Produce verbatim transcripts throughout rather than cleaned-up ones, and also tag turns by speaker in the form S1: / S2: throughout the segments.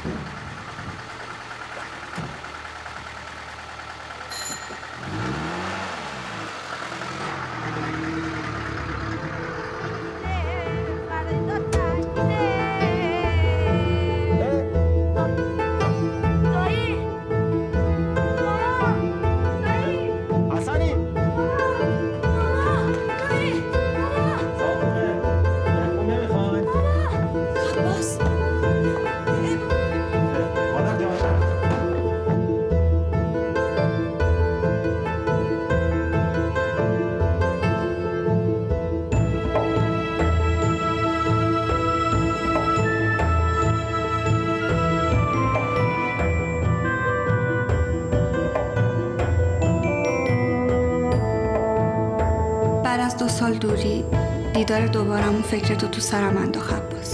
S1: دو سال دوری دیدار دوبارمون فکرتو تو سرم انداخت عباس.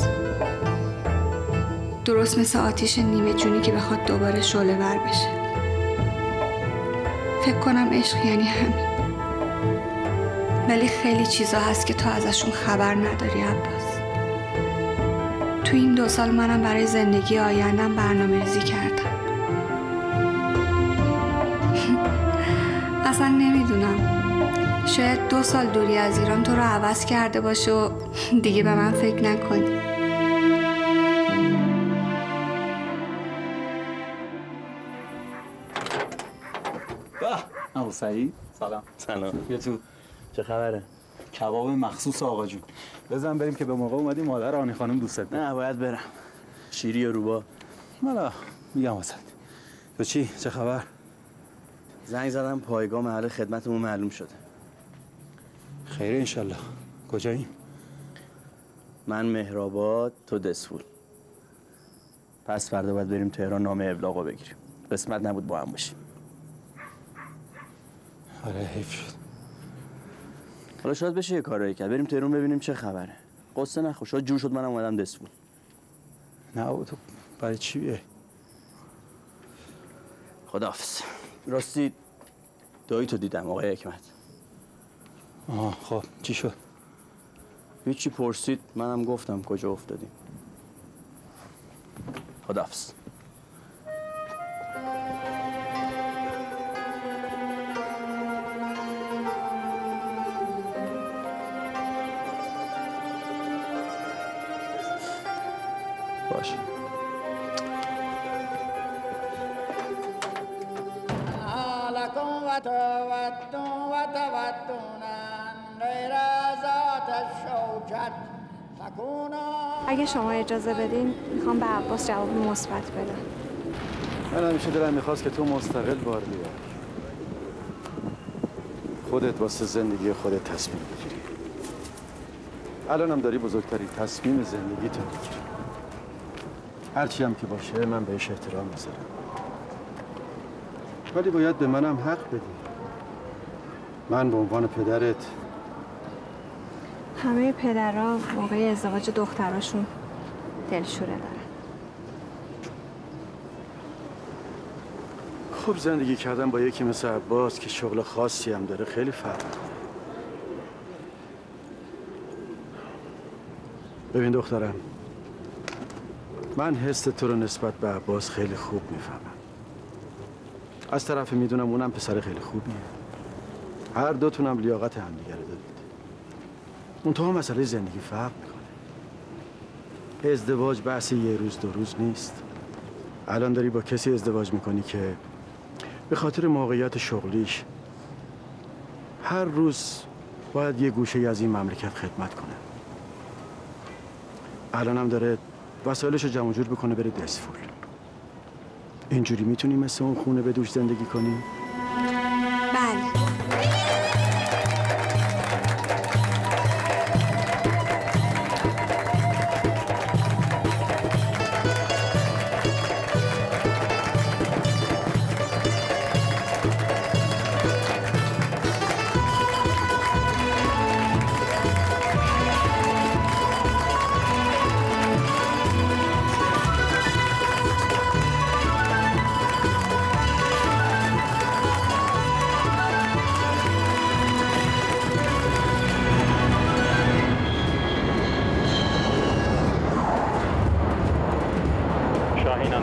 S1: درست مثل آتیش نیمه جونی که بخواد دوباره شعله ور بشه. فکر کنم عشق یعنی همین. ولی خیلی چیزا هست که تو ازشون خبر نداری عباس. تو این دو سال منم برای زندگی آیندم برنامه‌ریزی کردم. اصلا نمیدونم، شاید دو سال دوری از ایران تو رو عوض کرده باشه و دیگه به من فکر نکنی.
S2: به ابو سعید سلام.
S3: سلام.
S2: بیا تو.
S3: چه خبره؟
S2: کباب مخصوص آقا جون. بزن بریم که به موقع اومدی مادر آنی خانم دوستت داره.
S3: نه باید برم. شیری یا روبا؟
S2: والا میگم واسط. تو چی؟ چه خبر؟
S3: زنگ زدم پایگاه محل خدمتمون معلوم شده.
S2: خیره انشالله. کجاییم؟
S3: من مهرآباد، تو دسفول. پس فردا باید بریم تهران نامه ابلاغو بگیریم. قسمت نبود با هم باشیم.
S2: آره حیف شد.
S3: حالا شاید بشه یه کارایی کرد. بریم تهران ببینیم چه خبره. قصه نخور. شاید جور شد منم اومدم دسفول.
S2: نه او تو برای چی بیای؟
S3: خداحافظ. راستی دایی تو دیدم آقای حکمت.
S2: آها خب چی شد؟
S3: هیچی پرسید، منم گفتم کجا افتادیم. خداحافظ. باشه.
S1: اگه شما اجازه بدین میخوام به عباس جواب مثبت بدم.
S2: من همیشه دلم میخواست که تو مستقل بار بیای. خودت واسه زندگی خودت تصمیم بگیری. الانم داری بزرگترین تصمیم زندگی تو میگیری. هرچی هم که باشه من بهش احترام میذارم. ولی باید به منم حق بدی. من به عنوان پدرت
S1: همه پدرها موقع ازدواج دختراشون دلشوره دارن.
S2: خب زندگی کردن با یکی مثل عباس که شغل خاصی هم داره خیلی فرق میکنه. ببین دخترم، من حس تو رو نسبت به عباس خیلی خوب میفهمم. از طرف میدونم اونم پسر خیلی خوبیه. هر دوتونم لیاقت همدیگه رو دارید. منتها مسئله زندگی فرق میکنه. ازدواج بحث یه روز دو روز نیست. الان داری با کسی ازدواج میکنی که به خاطر موقعیت شغلیش هر روز باید یه گوشه از این مملکت خدمت کنه. الان هم داره وسایلش رو جمع جور بکنه بره دسفول. اینجوری میتونی مثل اون خونه به دوش زندگی کنی؟
S1: بله.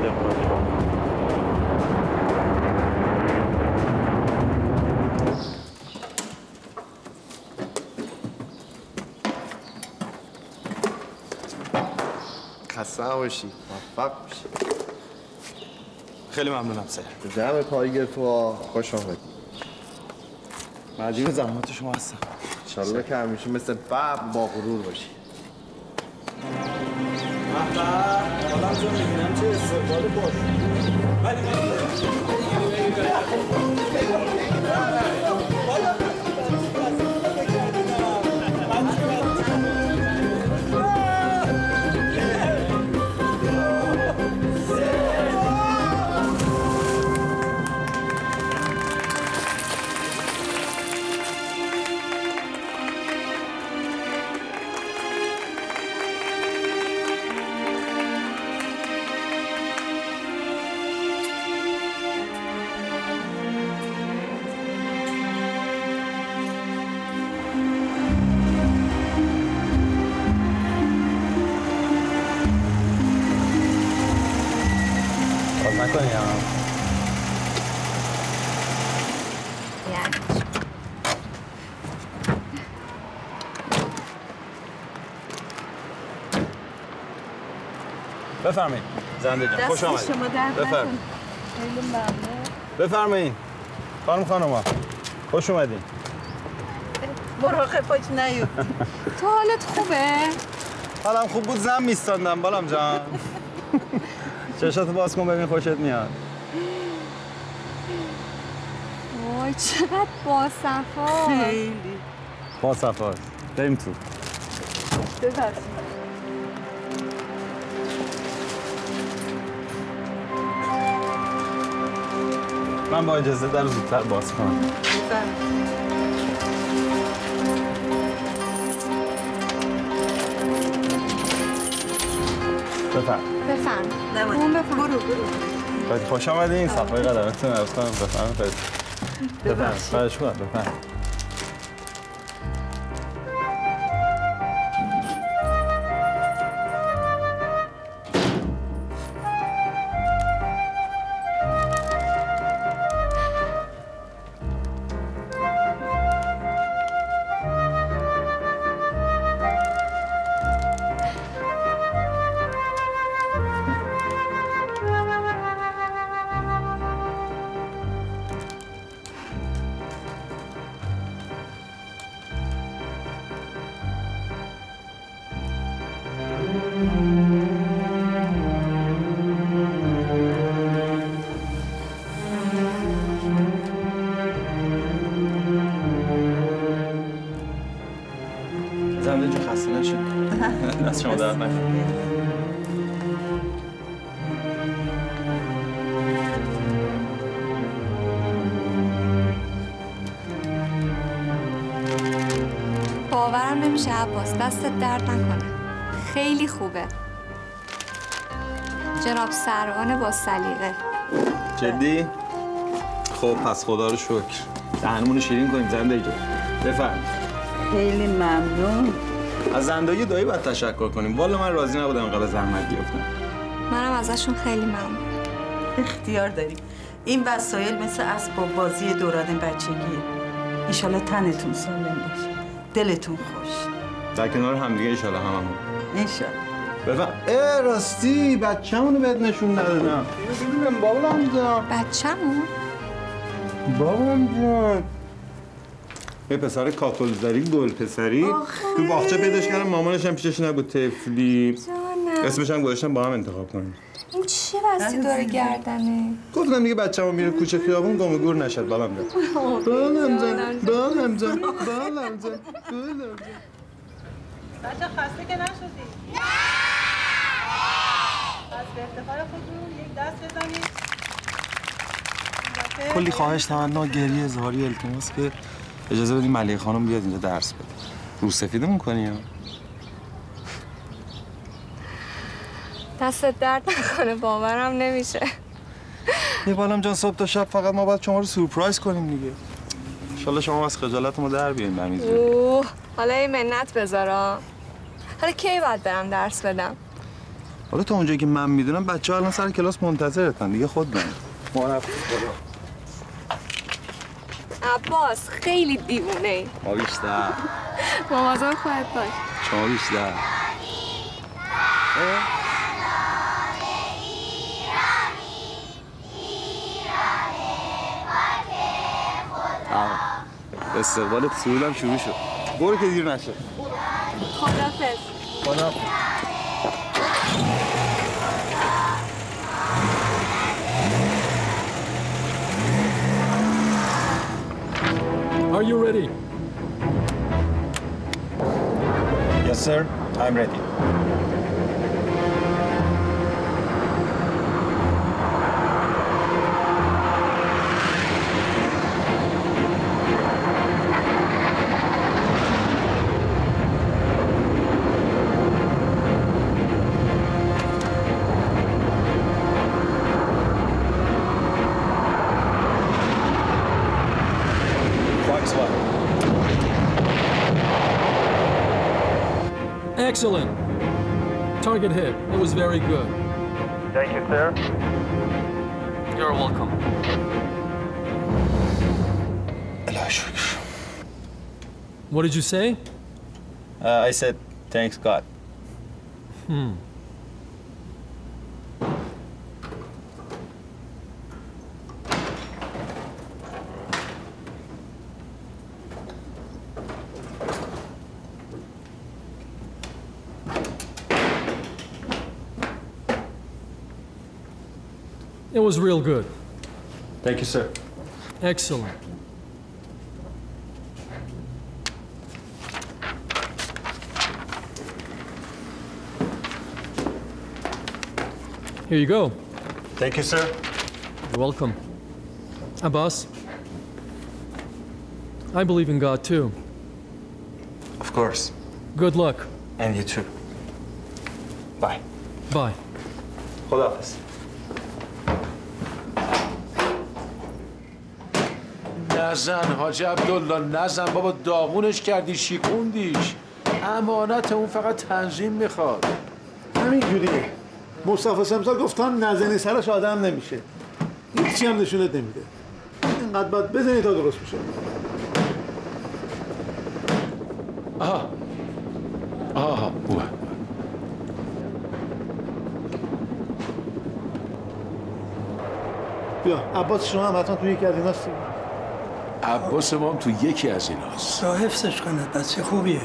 S4: خسته باشی، موفق باشی.
S2: خیلی ممنونم سر.
S4: جمع پایگیر تو خوش آمدید.
S2: مدیون زحمات شما هستم.
S4: انشالله که همیشه مثل باب با غرور باشی.
S2: حالا جا میبینم چه استقبال باش. بفرمایید زنده جان خوش آمدید.
S5: شما درد
S2: بفرمایید.
S5: خیلی ممنون.
S2: بفرمایید خانم خانوما خوش اومدین.
S5: مراقب باش نیفتی.
S1: تو حالت خوبه؟
S2: حالم خوب بود زن میستاندم بالام جان. چشاتو باز کن ببین خوشت میاد.
S1: وای چقدر باصفا.
S5: خیلی
S2: باصفاست. بریم تو.
S5: ببخشید.
S2: من با اجازه در زودتر باز کنم. بفرم.
S1: بفرم.
S5: نمانی.
S1: بفرم.
S5: برو برو.
S2: خیلی خوش آمدین. صفای قدمتون عرض کنم. بفرم. بفرم. خواهش کنم. بفرم. زنده جو خسته نشید. دست شما درد نکنه.
S1: باورم نمیشه عباس دستت درد نکنه. خیلی خوبه. جناب سروان با سلیقه.
S2: جدی؟ خب پس خدا رو شکر. دهنمون رو شیرین کنیم زنده جو. بفرمایید.
S5: خیلی ممنون.
S2: از زندگی دایی باید تشکر کنیم. والا من راضی نبودم اینقدر زحمت گرفتم.
S1: منم ازشون خیلی ممنون.
S5: اختیار داریم. این وسایل مثل اسباب بازی دوران بچگیه. انشالله تنتون سالم باشه. دلتون خوش.
S2: در کنار همدیگه ایشالا هممون.
S5: انشالله.
S2: بفرم. اه راستی بچه‌مونو بهت نشون ندادم. ببینم بابام جان.
S1: بچه‌مون؟
S2: بابام جان. یه پسر کاتولیزری گل پسری تو باغچه پیداش کردم مامانش هم پیشش نبود طفلی.
S1: جانم.
S2: اسمش هم گذاشتم با هم انتخاب کنیم.
S1: این چی بستی داره گردنه؟
S2: گفتم دیگه بچه‌مو میره کوچه خیابون گم و گور نشد بالام جان. بالام جان. بالام جان. بالام جان. بالام جان.
S6: بچه خسته که نشدی؟ نه! پس به افتخار خودتون یک دست بزنید.
S2: کلی خواهش تمنا گریه اظهاری التماس که اجازه بدیم ملیحه خانم بیاد اینجا درس بده. رو سفیدمون کنی یا؟
S1: دستت درد نکنه باورم نمیشه.
S2: یه بالام جان صبح تا شب فقط ما باید شما رو سورپرایز کنیم دیگه. انشالله شما از خجالت ما در بیاین بمیزه.
S1: اوه حالا این منت بذارم. حالا کی باید برم درس بدم؟
S4: حالا تا اونجایی که من میدونم بچه‌ها الان سر کلاس منتظرتن دیگه. خود ببین ما رفتیم بالا.
S7: عباس خیلی دیوونه ای.
S4: ما بیشتر.
S7: مواظب خودت باش.
S4: شما بیشتر. استقبال سهولم شروع شد. برو که دیر نشه.
S7: خدافظ.
S4: خدافظ.
S8: Are you ready?
S4: Yes, sir. I'm ready.
S8: Excellent. Target hit. It was very good.
S9: Thank you, sir.
S8: You're welcome. What did you say?
S9: Uh, I said, thanks God.
S8: Hmm. It was real good.
S9: Thank you, sir.
S8: Excellent. Here you go.
S9: Thank you, sir.
S8: You're welcome. Abbas, I believe in God too.
S9: Of course.
S8: Good luck.
S9: And you too. Bye.
S8: Bye.
S9: خداحافظ.
S2: نزن حاج عبدالله نزن بابا، داغونش کردی شیکوندیش. امانت اون فقط تنظیم میخواد.
S10: همینجوریه. مصطفی سمسار گفتن نزنی سرش آدم نمیشه. هیچی هم نشونت نمیده. اینقدر باید بزنی تا درست میشه.
S2: آها آها اوه.
S10: بیا عباس شما هم حتما توی یکی از ایناست.
S2: عباس ما هم تو یکی از ایناست.
S11: تا حفظش کنه بچه خوبیه.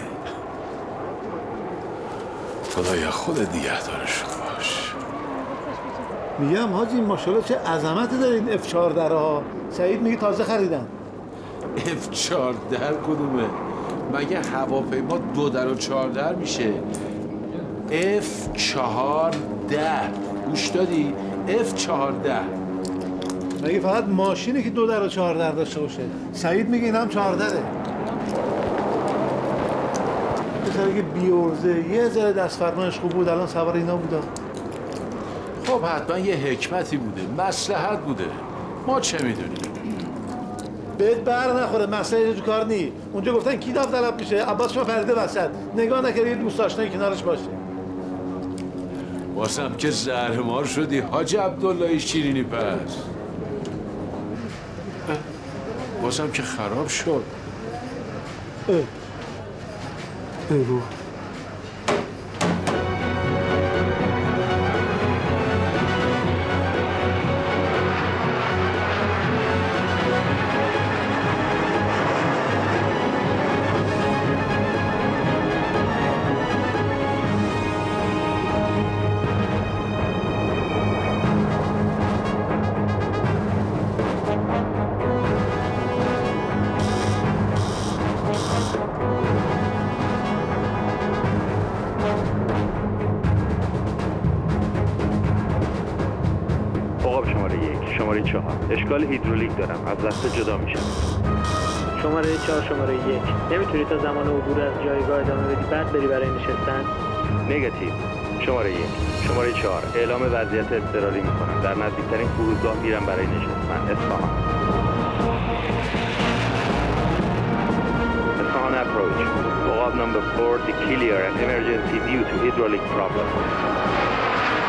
S2: خدایا خود نگهدارش باش.
S10: میگم حاجی ماشاءالله چه عظمتی دارین اف چهارده ها. سعید میگه تازه خریدن.
S2: اف چهارده کدومه؟ مگه هواپیما دو در و چهار در میشه؟ اف چهارده گوش دادی؟ اف چهارده
S10: مگه فقط ماشینی که دو در و چهار در داشته باشه. سعید میگه این هم چهار دره. پسر که بیورزه یه ذره دست فرمانش خوب بود الان سوار اینا بودا.
S2: خب حتما یه حکمتی بوده، مصلحت بوده، ما چه میدونیم؟
S10: بهت بر نخوره، مسئله تو کار نی. اونجا گفتن کی داوطلب میشه؟ عباس شما پرده وسط نگاه نکردی دوست آشنایی کنارش باشه.
S2: واسم که زهرمار شدی حاج عبدالله شیرینی پس. واسم که خراب شد.
S10: اه ایوه
S9: اشکال هیدرولیک دارم، از دسته جدا میشم.
S12: شماره چهار شماره یک نمیتونی تا زمان عبور از جایگاه ادامه بدی بعد بری برای نشستن؟
S9: نگاتیو. شماره یک شماره چهار اعلام وضعیت اضطراری میکنم. در نزدیکترین فرودگاه میرم برای نشستن. اصفهان. اصفهان approach. Boab number four declare an emergency due to hydraulic problem.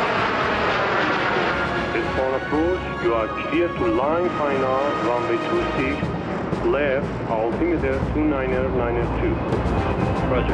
S13: Spawn approach, you are clear to line final, runway two six, left, altimeter two nine nine two. Roger.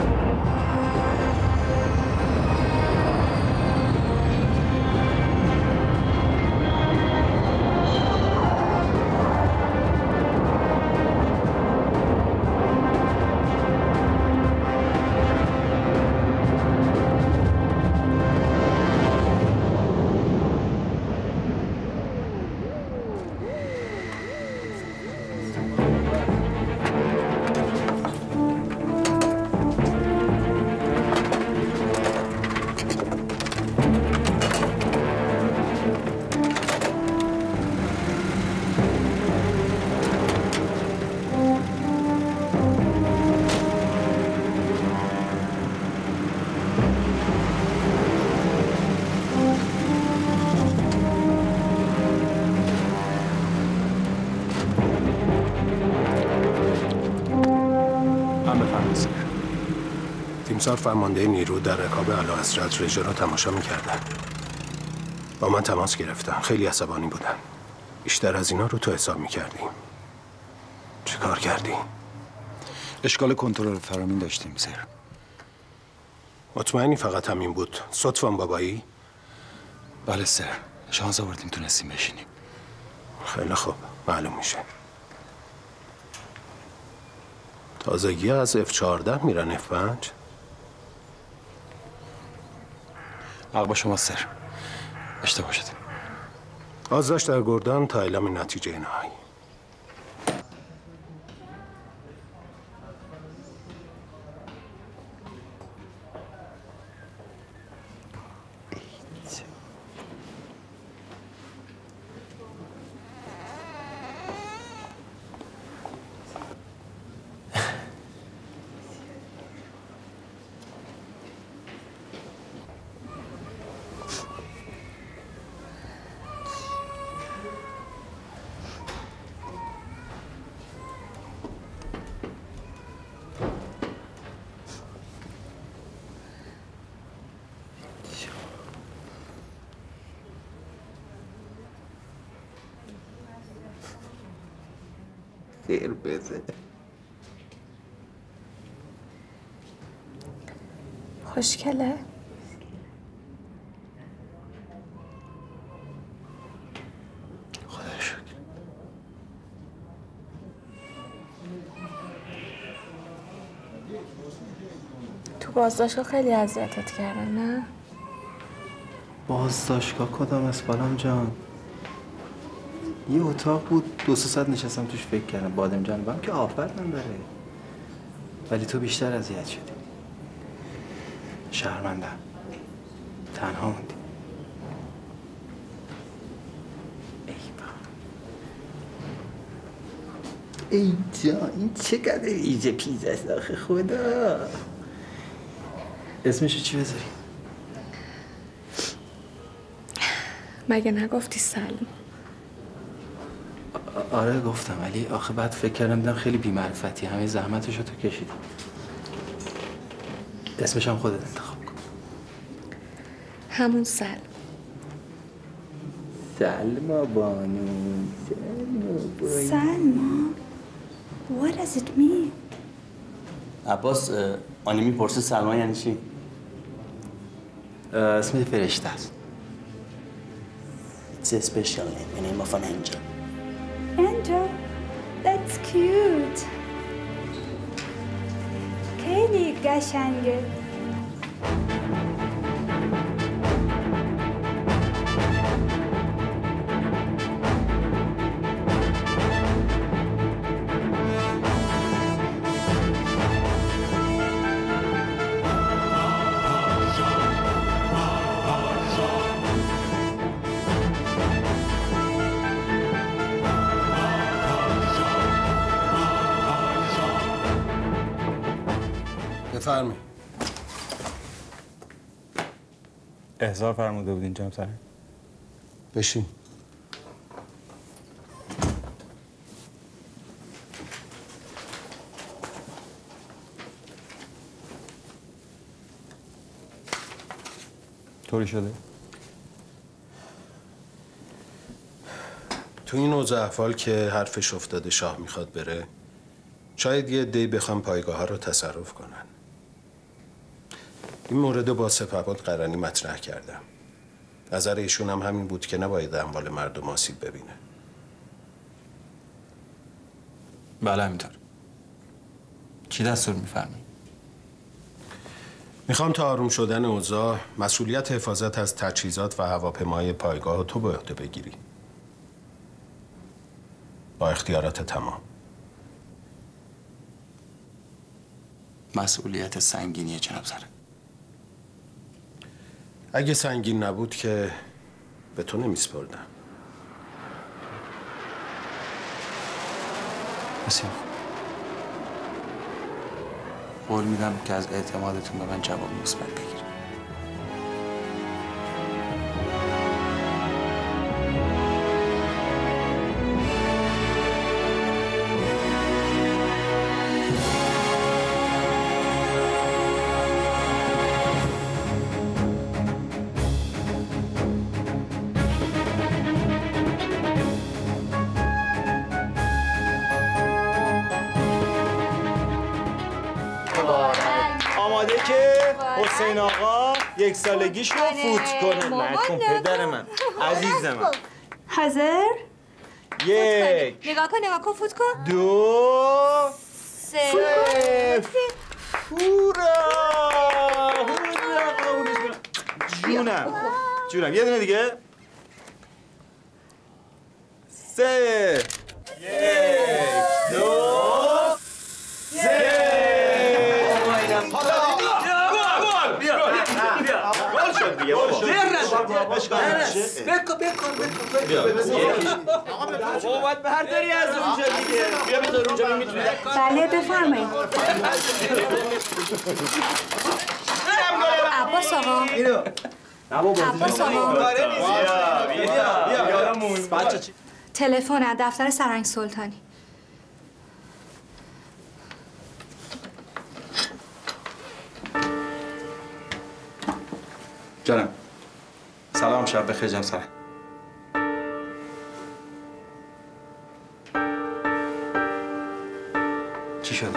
S14: تیمسار فرمانده نیرو در رکاب اعلیحضرت رژه را تماشا می‌کردن. با من تماس گرفتن. خیلی عصبانی بودن. بیشتر از اینا رو تو حساب می‌کردیم. چه کار کردی؟
S15: اشکال کنترل فرامین داشتیم سر.
S14: مطمئنی فقط همین بود؟ صدفاً بابایی؟
S15: بله سر. شانس آوردیم تونستیم بشینیم.
S14: خیلی خوب. معلوم میشه. تازگی از اف چهارده میرن اف پنج؟
S15: حق با شما سر. اشتباه شد.
S14: آزداش در گردان تا اعلام نتیجه نهایی.
S16: خیر بزه.
S7: خوشگله؟
S15: خدا شکر.
S7: تو بازداشتگاه خیلی اذیتت کردن نه؟
S4: بازداشتگاه کدام اسپالام جان؟ یه اتاق بود دو سه ساعت نشستم توش فکر کردم. بادم جانبم که آفت نداره، ولی تو بیشتر اذیت شدی. شرمندم. تنها موندی. ای ای جان این چقدر ایجه پیزه است آخه خدا. اسمشو چی بذاری؟
S7: مگه نگفتی سلام؟
S4: آره گفتم، ولی آخه بعد فکر کردم دیدم خیلی بی‌معرفتی، همه زحمتشو تو کشیدی. اسمش هم خودت انتخاب کن.
S7: همون سلم.
S16: سلما بانو. سلما بانو.
S7: سلما؟ What does it mean?
S3: عباس آنی میپرسه سلما یعنی چی؟
S4: اسم فرشته است.
S3: It's a special name, the name of an angel.
S7: Angel? That's cute. خیلی قشنگه.
S14: بفرمی.
S17: احضار فرموده بودین جناب سرهنگ.
S14: بشین.
S17: طوری شده؟
S14: تو این اوضاع احوال که حرفش افتاده شاه میخواد بره، شاید یه عده‌ای بخوام پایگاه ها رو تصرف کنن. این مورد با سپهبد قرنی مطرح کردم. نظر ایشون هم همین بود که نباید اموال مردم آسیب ببینه.
S17: بله همینطور. چی دستور میفرمایید؟
S14: میخوام تا آروم شدن اوضاع مسئولیت حفاظت از تجهیزات و هواپیمای پایگاه تو به عهده بگیری. با اختیارات تمام.
S17: مسئولیت سنگینیه جناب سره.
S14: اگه سنگین نبود که به تو نمیسپردم.
S17: بسیار قول میدم که از اعتمادتون به من جواب مثبت بگیرم.
S18: آماده که حسین آقا یک سالگیش رو فوت کنه. نکن پدر من عزیز من.
S1: حاضر؟
S18: یک
S1: نگاه کن نگاه کن فوت کن.
S18: دو
S1: سه
S18: هورا هورا جونم جونم یه دونه دیگه. سه یک دو سه
S4: بکن بکن
S18: بابا باید برداری از اونجا دیگه. بیا بذار اونجا میتونی.
S1: بله بفرمایید. عباس آقا.
S18: اینو
S1: عباس آقا.
S18: بچه چی؟
S1: تلفن از دفتر سرهنگ سلطانی.
S17: جانم. سلام شب بخیر جناب سره. چی شده؟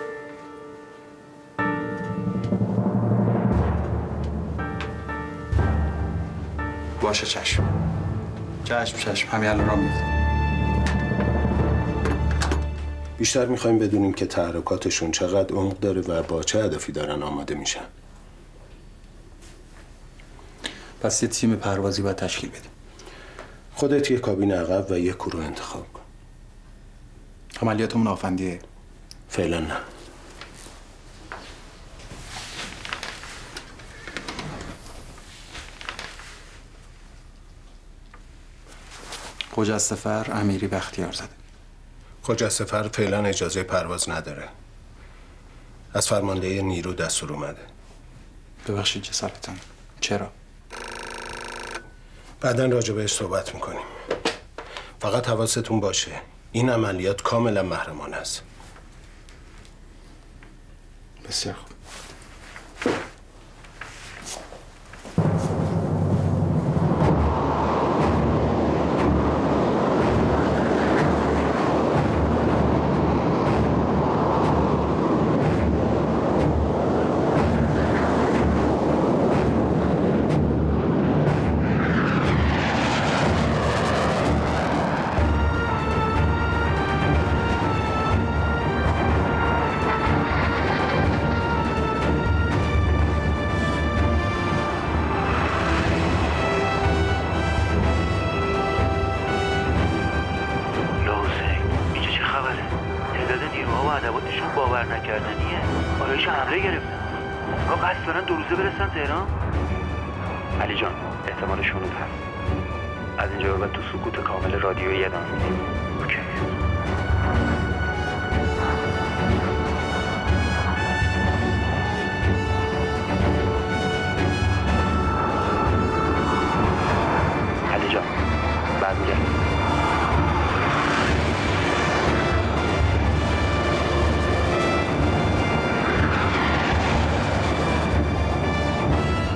S17: باشه چشم. چشم چشم همین الان راه میفتم.
S14: بیشتر میخوایم بدونیم که تحرکاتشون چقدر عمق داره و با چه هدفی دارن آماده میشن.
S17: پس یه تیم پروازی باید تشکیل بدیم.
S14: خودت یه کابین عقب و یه کرو انتخاب کن.
S17: عملیاتمون آفندیه؟
S14: فعلا نه.
S17: خجستفر امیری بختیار زده.
S14: خجستفر فعلا اجازه پرواز نداره. از فرمانده نیرو دستور اومده.
S17: ببخشید جسارتان. چرا؟
S14: بعداً راجع بهش صحبت میکنیم. فقط حواستون باشه این عملیات کاملا محرمانه است.
S17: بسیار خوب.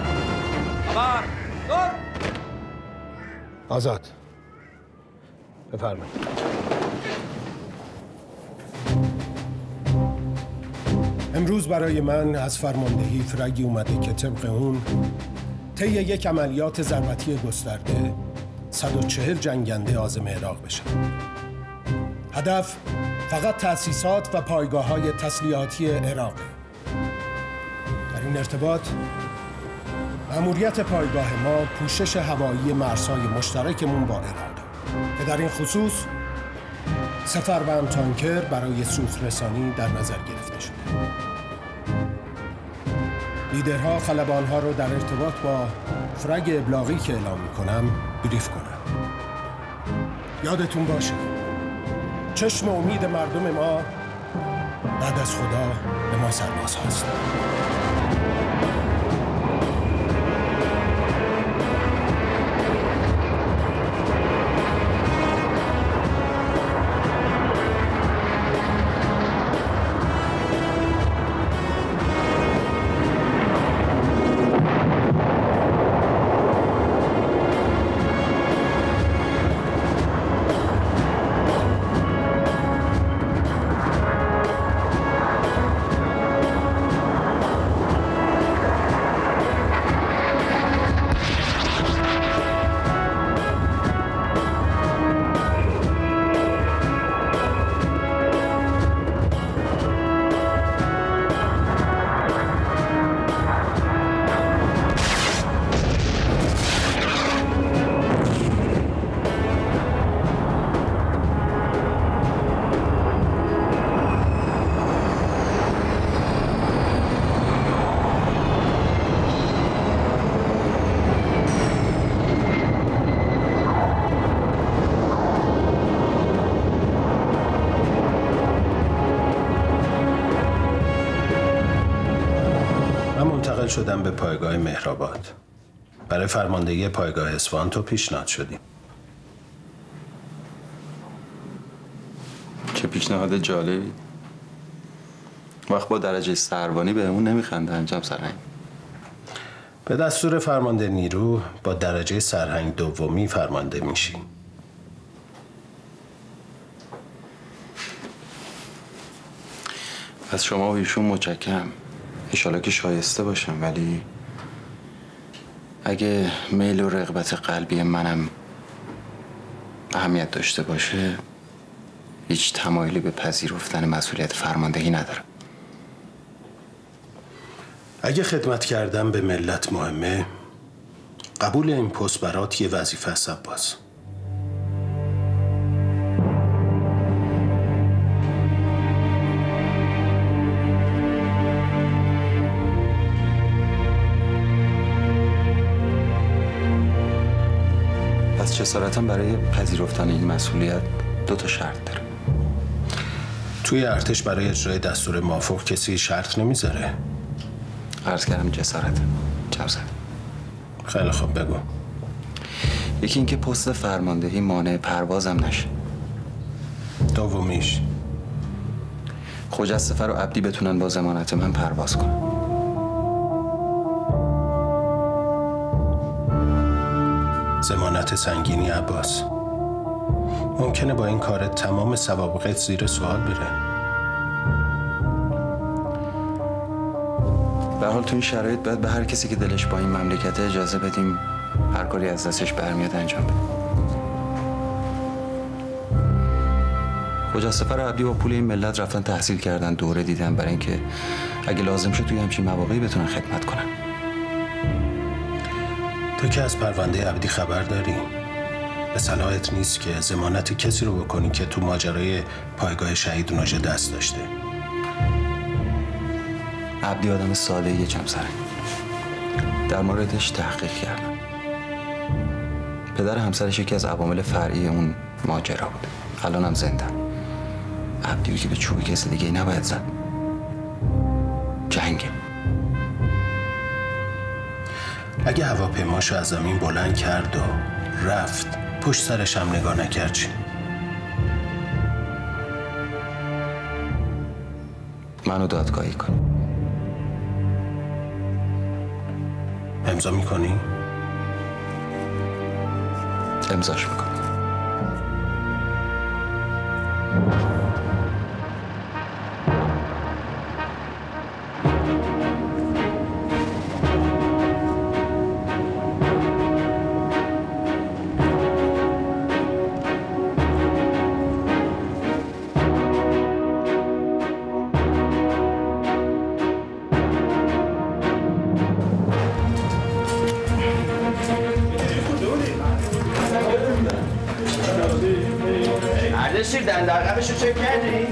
S14: آزاد بفرمایید. امروز برای من از فرماندهی فرگی اومده که طبق اون طی یک عملیات ضربتی گسترده صد و چهل جنگنده عازم عراق بشن. هدف فقط تأسیسات و پایگاه‌های تسلیحاتی عراق. در این ارتباط مأموریت پایگاه ما پوشش هوایی مرزهای مشترکمون با عراق که در این خصوص سفربند تانکر برای سوخت‌رسانی در نظر گرفته شده. لیدرها خلبانها رو در ارتباط با فرگ ابلاغی که اعلام میکنم بریف کنم. یادتون باشه چشم امید مردم ما بعد از خدا به ما سرباز هست. شدم به پایگاه مهرآباد. برای فرماندهی پایگاه اصفهان تو پیشنهاد شدیم.
S17: چه پیشنهاد جالبی. وقت با درجه سروانی بهمون نمیخندن جناب سرهنگ.
S14: به دستور فرمانده نیرو با درجه سرهنگ دومی فرمانده میشی.
S17: از شما و ایشون متشکرم. انشالله که شایسته باشم، ولی اگه میل و رغبت قلبی منم اهمیت داشته باشه هیچ تمایلی به پذیرفتن مسئولیت فرماندهی ندارم.
S14: اگه خدمت کردن به ملت مهمه، قبول این پست برات یه وظیفه است عباس.
S17: پس جسارتم برای پذیرفتن این مسئولیت دو تا شرط داره.
S14: توی ارتش برای اجرای دستور مافوق کسی شرط نمیذاره.
S17: عرض کردم جسارت. جوزد.
S14: خیلی خوب بگو.
S17: یکی اینکه پست فرماندهی مانع پروازم نشه.
S14: دومیش
S17: خجسته و عبدی بتونن با ضمانت من پرواز کنن.
S14: ضمانت سنگینی عباس. ممکنه با این کارت تمام سوابقت زیر سوال بره.
S17: به حال تو این شرایط باید به هر کسی که دلش با این مملکت اجازه بدیم هر کاری از دستش برمیاد انجام بده. خجسته و عبدی با پول این ملت رفتن تحصیل کردن، دوره دیدن برای اینکه اگه لازم شد توی همچین مواقعی بتونن خدمت کنن.
S14: تو که از پرونده عبدی خبر داری. به صلاحت نیست که ضمانت کسی رو بکنی که تو ماجرای پایگاه شهید نوژه دست داشته.
S17: عبدی آدم ساده یه چم سرنگ. در موردش تحقیق کردم. پدر همسرش یکی از عوامل فرعی اون ماجرا بود. الان هم زنده. عبدی که به چوب کسی دیگه نباید زد. جنگه.
S14: اگه هواپیماشو از زمین بلند کرد و رفت پشت سرش هم نگاه نکرد چی؟
S17: منو دادگاهی کن.
S14: امضا میکنی؟
S17: امضاش میکنی.
S3: شمشیر دنده عقبش رو چک کردی؟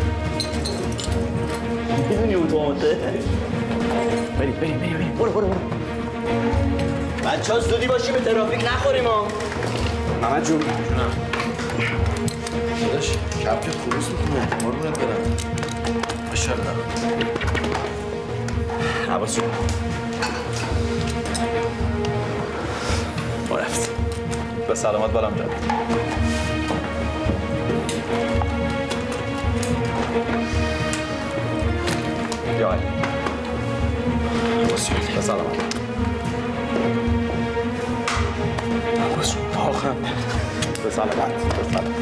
S3: میدونی اتوماته؟ بریم بریم بریم بریم برو برو برو بچه ها زودی باشی به ترافیک نخوریم ها
S2: محمد جون جونم داداش کپ که خروس میکنه قربونت برم ماشاءالله
S3: عباس جون ما رفت
S15: به سلامت بالام جان بیای عباس جون به سلامت عباس جون آخر به سلامت به سلامت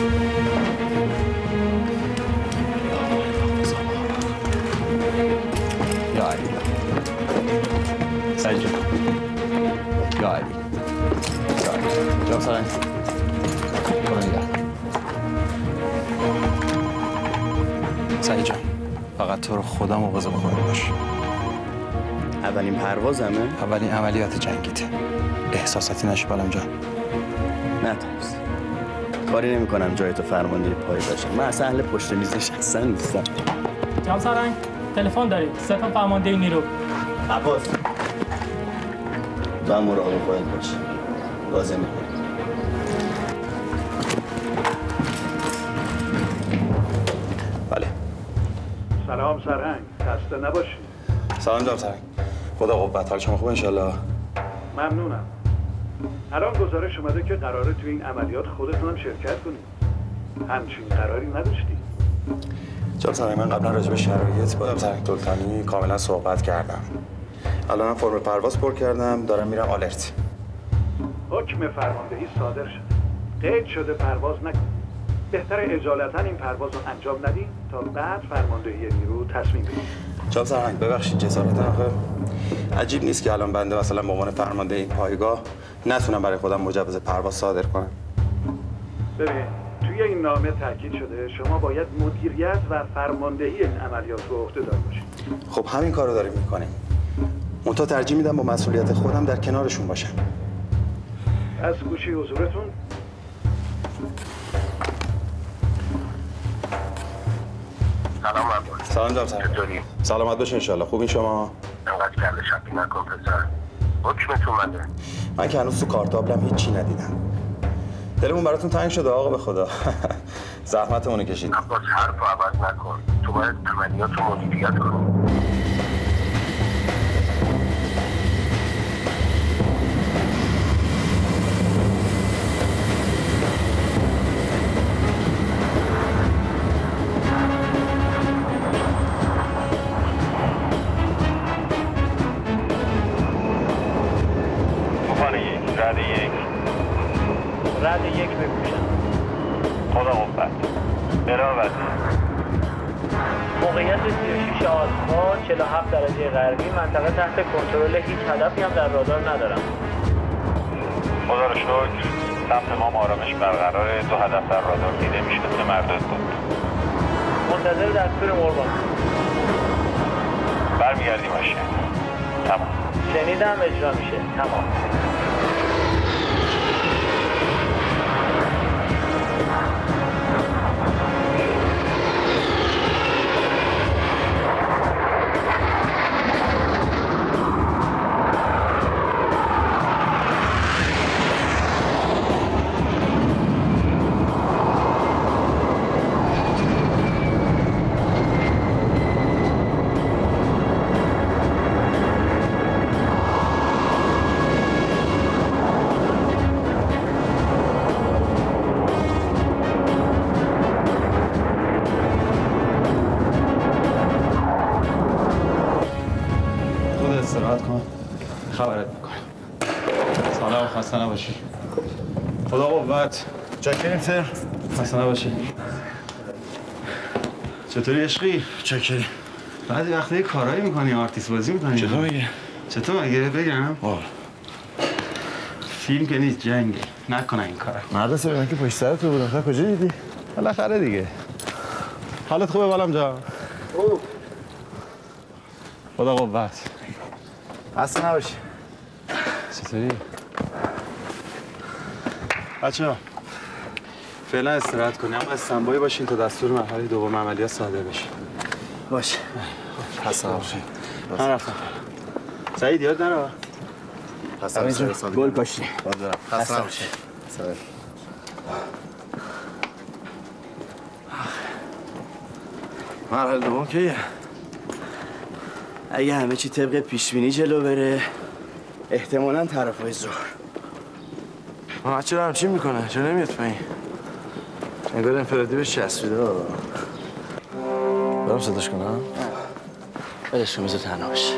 S15: یا علی سعید جون یا علی یا علی جناب سرنگ برو نگه سعید جان فقط تو رو خدا مواظب خودت باش
S3: اولین پروازمه؟
S15: اولین عملیات جنگیته احساساتی نشی بالام جان
S3: نه ترس کاری نمی کنم جای تو فرمانده پای باشم من اصلا اهل پشت میز نشستن نیستم
S12: جناب سرنگ تلفن دارید سه تا فرمانده نیرو
S3: عباس تو هم مراقب خودت باش لازمه
S15: بله
S10: سلام سرهنگ خسته نباشی
S15: سلام جناب سرنگ خدا قوت حال شما خوب انشالله
S10: ممنونم الان گزارش اومده که قراره تو این عملیات خودتون هم شرکت کنید همچین قراری نداشتی
S15: جناب سرنگ من قبلا راجع به شرایط با سرنگ سلطانی کاملا صحبت کردم الان فرم پرواز پر کردم دارم میرم آلرت
S10: حکم فرماندهی صادر شده قید شده پرواز نکن بهتر اجالتا این پرواز رو انجام ندید تا بعد فرماندهی نیرو تصمیم بگیره
S15: جناب سرهنگ ببخشید جسارتا آخه عجیب نیست که الان بنده مثلا به عنوان فرمانده این پایگاه نتونم برای خودم مجوز پرواز صادر کنم
S10: ببین توی این نامه تاکید شده شما باید مدیریت و فرماندهی این عملیات رو عهده دار باشید
S15: خب همین کارو داریم میکنیم منتها ترجیح میدم با مسئولیت خودم در کنارشون باشم
S10: از گوشی حضورتون
S14: سلام عباس
S15: سلام جناب سرهنگ
S14: چطوری؟
S15: سلامت باش انشالله خوبین شما
S14: انقدر کله شقی نکن پسر حکمت اومده
S15: من که هنوز تو کارتابلم هیچی ندیدم دلمون براتون تنگ شده آقا به خدا زحمتمون کشید
S14: عباس حرف عوض نکن تو باید عملیات رو مدیریت کنی
S9: رد یک
S12: رد یک بگوشم
S9: خدا قوت برام وزیر
S12: موقعیت سی و شش آلفا چهل و هفت درجه غربی منطقه تحت کنترل هیچ هدفی هم در رادار ندارم
S9: خدا رو شکر سمت ما آرامش برقراره دو هدف در رادار دیده میشه مثل مردد بود
S12: منتظر دستور قربان
S9: برمیگردیم باشه تمام
S12: شنیدم اجرا میشه تمام
S15: خبرت میکنم سلام خسته نباشی خدا قوت
S2: چکریم سر
S15: خسته نباشی
S2: چطوری عشقی؟
S15: چکری
S2: بعضی وقتا یه کارایی میکنی آرتیست بازی میکنی
S15: چطور میگه؟
S2: چطور مگه بگم؟
S15: آه
S2: فیلم که نیست جنگه نکنه این کارا
S15: مدرسه من که پشت سر تو بودم تا کجا دیدی؟ بالاخره دیگه حالت خوبه بالام جان؟
S2: خوب
S15: خدا قوت
S2: خسته نباشی
S15: چطوری؟
S2: بچه ها فعلا استراحت کنی اما استنبایی باشین تا دستور مرحله دوم عملیات صادر بشه.
S4: باشه.
S2: حسن باشین. من رفتم. سعید یاد نرو.
S4: حسن باشین. گل کاشتی.
S2: حسن باشین.
S4: مرحله دوم کیه؟ اگه همه چی طبق پیش بینی جلو بره احتمالاً طرفای ظهر. محمد چرا همچین میکنه؟ چرا نمیاد پایین؟ انگار انفرادی بهش چسبیده. برام صداش کنم؟ بلش رو میزه تنها بشه.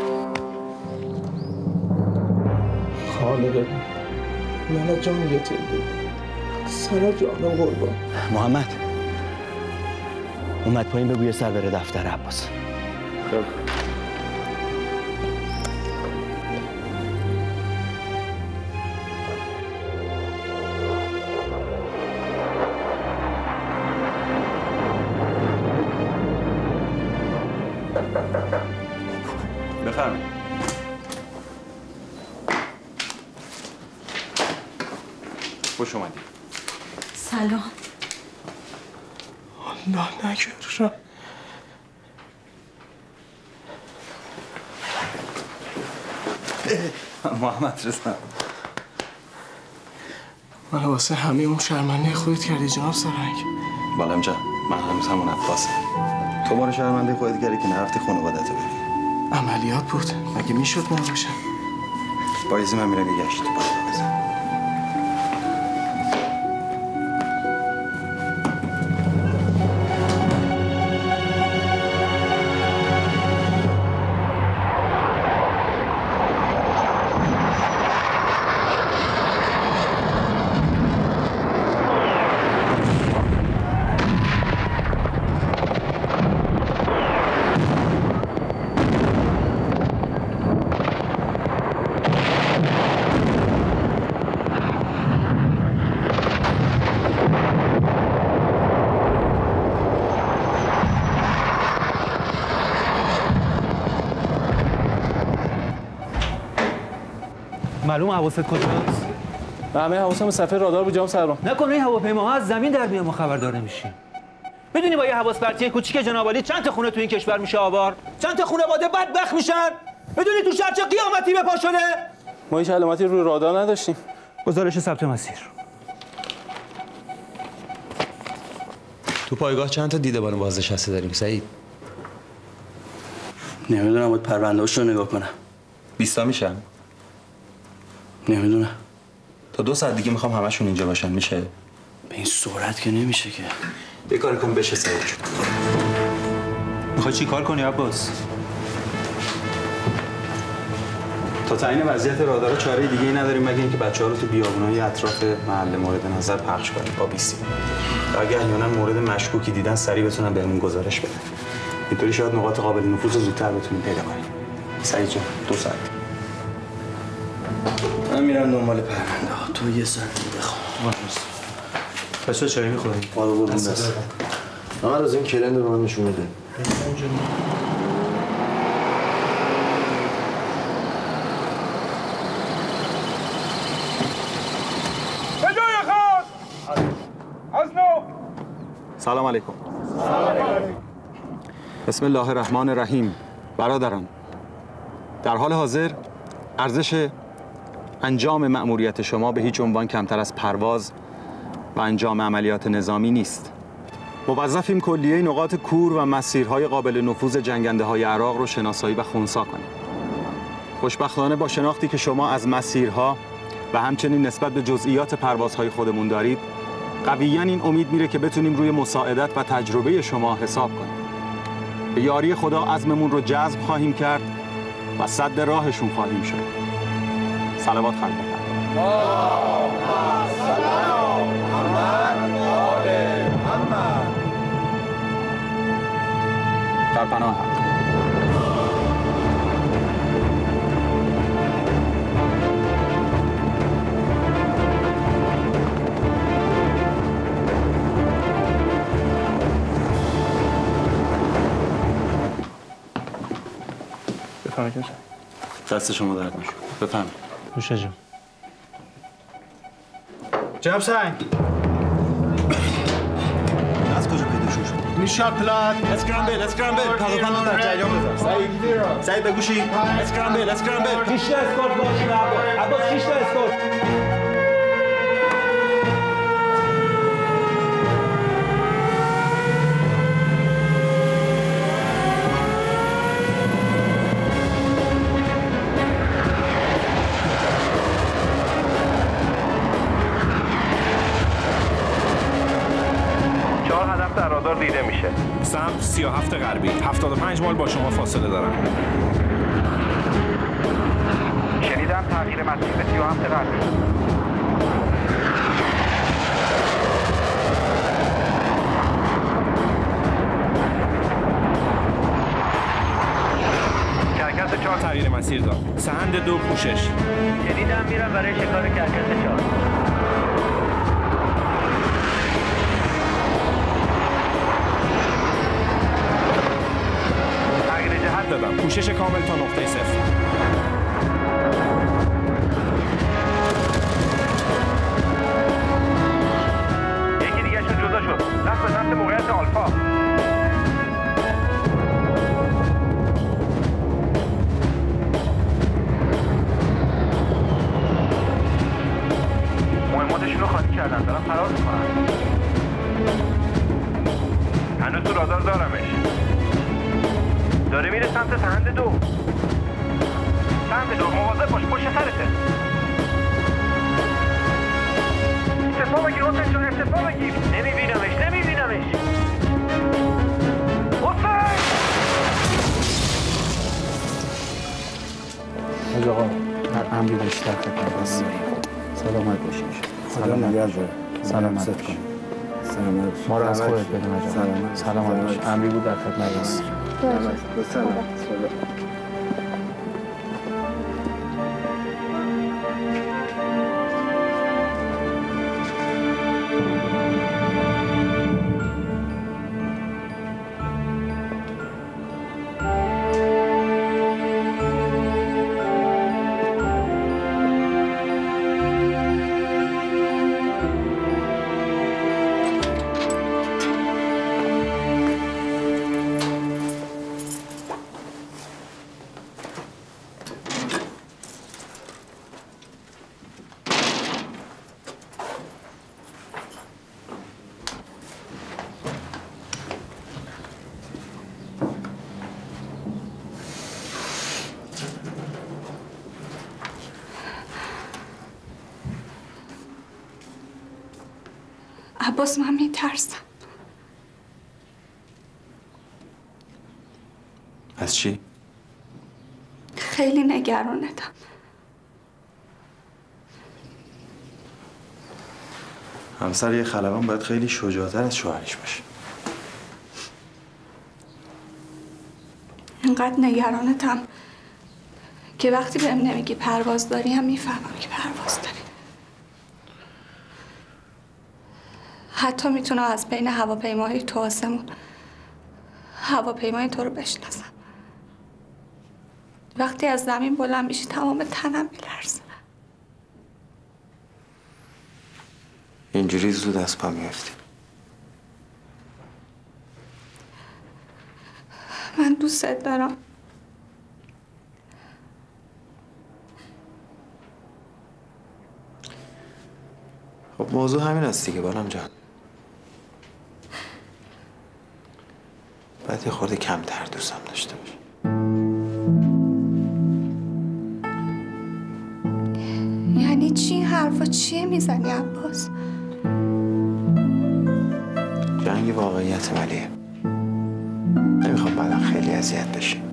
S11: خالقه من جان یتیم بود. سر جانم قربان.
S4: محمد اومد پایین بگو یه سر بره دفتر عباس. خب
S3: بفرمایید. خوش اومدید.
S7: سلام.
S11: الله نکرد.
S3: محمد رضا
S11: من واسه همه اون شرمنده خودت کردی جناب سرنگ.
S15: بالام جان من هنوز همون عباسم. تو بار شرمنده خودت کردی که نرفتی خانوادت رو ببینی.
S11: عملیات بود مگه میشد نباشه؟
S15: بایزی من میرم یه گشت بالا بزن.
S19: معلوم حواست کجاست؟
S20: همه حواسم به صفحه رادار بود جناب سروان.
S19: نکنه این هواپیماها از زمین در میاد ما خبردار نمیشیم. میدونی با یه حواس پرتی کوچیک جناب عالی چند تا خونه تو این کشور میشه آوار؟ چند تا خانواده بدبخت میشن؟ میدونی تو شهر چه قیامتی به پا شده؟
S20: ما هیچ علامتی روی رادار نداشتیم.
S19: گزارش ثبت مسیر.
S21: تو پایگاه چند تا دیدبان بازنشسته داریم سعید؟
S4: نمیدونم باید پرونده‌اش رو نگاه کنم.
S21: بیست تا میشن؟
S4: نمیدونم.
S21: تا دو ساعت دیگه میخوام همشون اینجا باشن میشه؟
S4: به این سرعت که نمیشه که.
S21: یه کاری کن بشه سعید جون.
S3: میخوای چی کار کنی عباس؟ تا تعیین وضعیت رادار چاره دیگه ای نداریم مگه اینکه بچه‌ها رو تو بیابونای اطراف محل مورد نظر پخش کنیم با بیستی. اگه احیانا مورد مشکوکی دیدن سریع بتونن بهمون گزارش بدن. اینطوری شاید نقاط قابل نفوذ رو زودتر بتونیم پیدا کنیم. سعید جان دو ساعت.
S4: من میرم دنبال پرونده ها. تو یه ساعت دیگه بخوام.
S3: بچه‌ها چای می‌خوریم؟
S4: آره قربون دست. من از این کلند رو من نشون بده.
S2: سلام علیکم. بسم الله الرحمن الرحیم. برادران، در حال حاضر ارزش انجام مأموریت شما به هیچ عنوان کمتر از پرواز و انجام عملیات نظامی نیست. موظفیم کلیه نقاط کور و مسیرهای قابل نفوذ جنگنده های عراق رو شناسایی و خنثی کنیم. خوشبختانه با شناختی که شما از مسیرها و همچنین نسبت به جزئیات پروازهای خودمون دارید، قویاً این امید میره که بتونیم روی مساعدت و تجربه شما حساب کنیم. به یاری خدا عزممون رو جذب خواهیم کرد و سد راهشون خواهیم شد. صلوات خلق در پناه حق.
S3: بفرمایید. دست شما درد نشه. بفرمایید.
S19: نوشه جان.
S3: جناب سنگ.
S14: میشال پلات
S3: اسکرامبل اسکرامبل پاپا در جریان بذار سعید سعید بگو چی اسکرامبل اسکرامبل
S19: شش تا اسکورت باشه عباس عباس شش تا اسکورت
S9: در رادار دیده میشه.
S13: سمت سی و هفت غربی. هفتاد و پنج مایل با شما فاصله دارم.
S9: شنیدم تغییر مسیر به سی و هفت غربی.
S13: کرکس چهار تغییر مسیر داد. سهند دو پوشش.
S12: شنیدم میرم برای شکار کرکس چهار.
S13: دادم. پوشش کامل تا نقطه صفر.
S9: یکی دیگه شون جدا شد. رفت به سمت موقعیت آلفا. مهماتشون رو خالی کردن. دارم فرار میکنن. هنوز تو رادار دارمش. داره میره سمت سهند دو. سهند دو مواظب باش پشت سرته. ارتفاع بگیر حسین جان ارتفاع بگیر. نمیبینمش نمیبینمش. حسین!
S4: حاج آقا هر امری بیشتر خدمت هستیم. سلامت باشین. خدا نگهدار. سلامت باشین. سلامت. ما رو از خودت بدون حاج آقا. سلامت باش. امری بود در خدمت هستیم. سلام.
S1: عباس من میترسم.
S3: از چی؟
S1: خیلی نگرانتم.
S3: همسر یه خلبان باید خیلی شجاع‌تر از شوهرش باشه.
S1: اینقدر نگرانتم که وقتی بهم نمیگی پرواز داری هم میفهمم که پرواز داری. حتی میتونم از بین هواپیماهای تو آسمون هواپیمای تو رو بشناسم. وقتی از زمین بلند میشی تمام تنم میلرزه.
S17: اینجوری زود از پا میافتی.
S1: من دوستت دارم.
S17: خب موضوع همین است دیگه بانم جان. باید یه خورده کمتر دوستم داشته باشه.
S1: یعنی چی این حرفا چیه میزنی عباس؟
S17: جنگ واقعیت ملیه. نمیخوام بعدا خیلی اذیت بشی.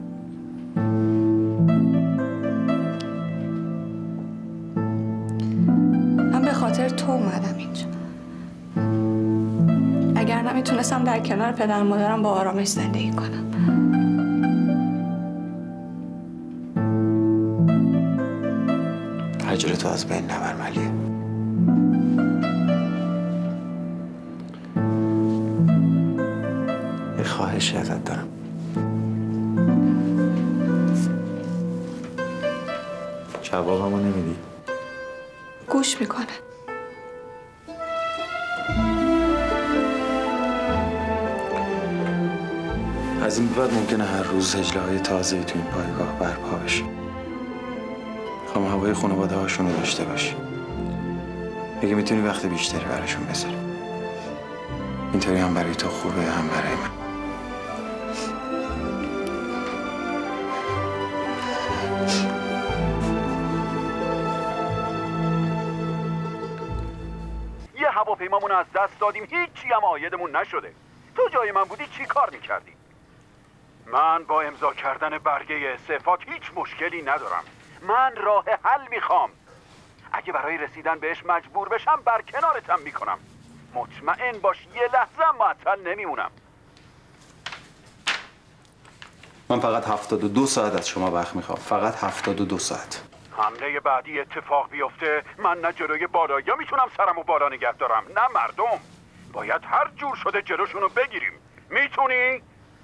S1: من به خاطر تو اومدم اینجا. اگر نمیتونستم در کنار پدر مادرم با آرامش زندگی کنم.
S17: هجر تو از بین نبر ملیه. یه خواهشی ازت دارم. جوابمو نمیدی؟
S1: گوش میکنه.
S17: از این بعد ممکنه هر روز هجله‌های تازه‌ای تو این پایگاه برپا بشه. میخوام هوای خانواده هاشون رو داشته باشی. اگه میتونی وقت بیشتری براشون بذاری. اینطوری هم برای تو خوبه هم برای من.
S10: یه هواپیمامون از دست دادیم، هیچی هم عایدمون نشده. تو جای من بودی چی کار میکردی؟ من با امضا کردن برگه استعفات هیچ مشکلی ندارم. من راه حل میخوام. اگه برای رسیدن بهش مجبور بشم برکنارتم میکنم. مطمئن باش یه لحظه هم معطل نمیمونم.
S17: من فقط هفتاد و دو ساعت از شما وقت میخوام. فقط هفتاد و دو ساعت.
S10: حمله بعدی اتفاق بیفته، من نه جلوی بالایی میتونم سرمو بالا نگه دارم نه مردم. باید هر جور شده جلوشونو بگیریم. میتونی؟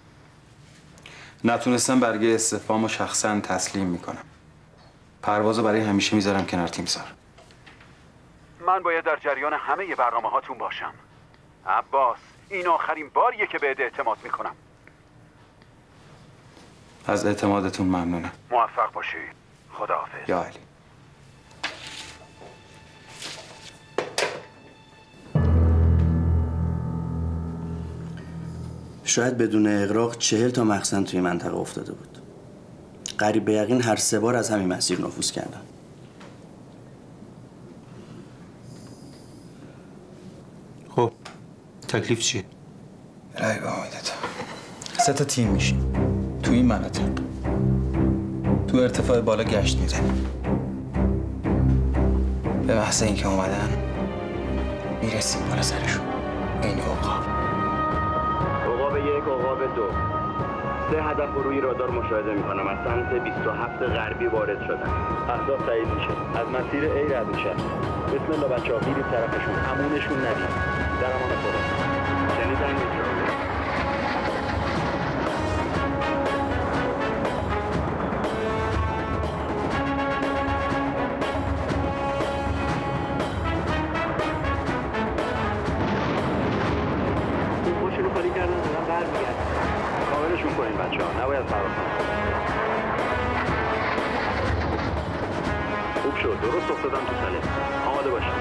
S17: نتونستم برگه استعفامو شخصا تسلیم میکنم. پروازو برای همیشه میذارم کنار تیمسار.
S10: من باید در جریان همه برنامه هاتون باشم. عباس، این آخرین باریه که بهت اعتماد میکنم.
S17: از اعتمادتون ممنونم.
S10: موفق باشید. خداحافظ.
S17: یا علی.
S22: شاید بدون اغراق چهل تا مخزن توی منطقه افتاده بود. قریب به یقین هر سه بار از همین مسیر نفوذ کردن.
S17: خب تکلیف چیه؟ رای به امیدت. سه تا تیم میشیم تو این مناطق. تو ارتفاع بالا گشت میزنیم. به محض اینکه اومدن میرسیم بالا سرشون. این عقاب.
S5: عقاب یک، عقاب دو. سه هدف رو روی رادار مشاهده میکنم. از سمت بیست و هفت غربی وارد شدن. اهداف تایید میشه. از مسیر ای رد میشن. بسم الله بچه‌ها میرید طرفشون. امونشون ندید. در امان خدا. شنیدن میتونم. نباید فرار کنم. خوب شد. درست افتادم تو تله. آماده باشید.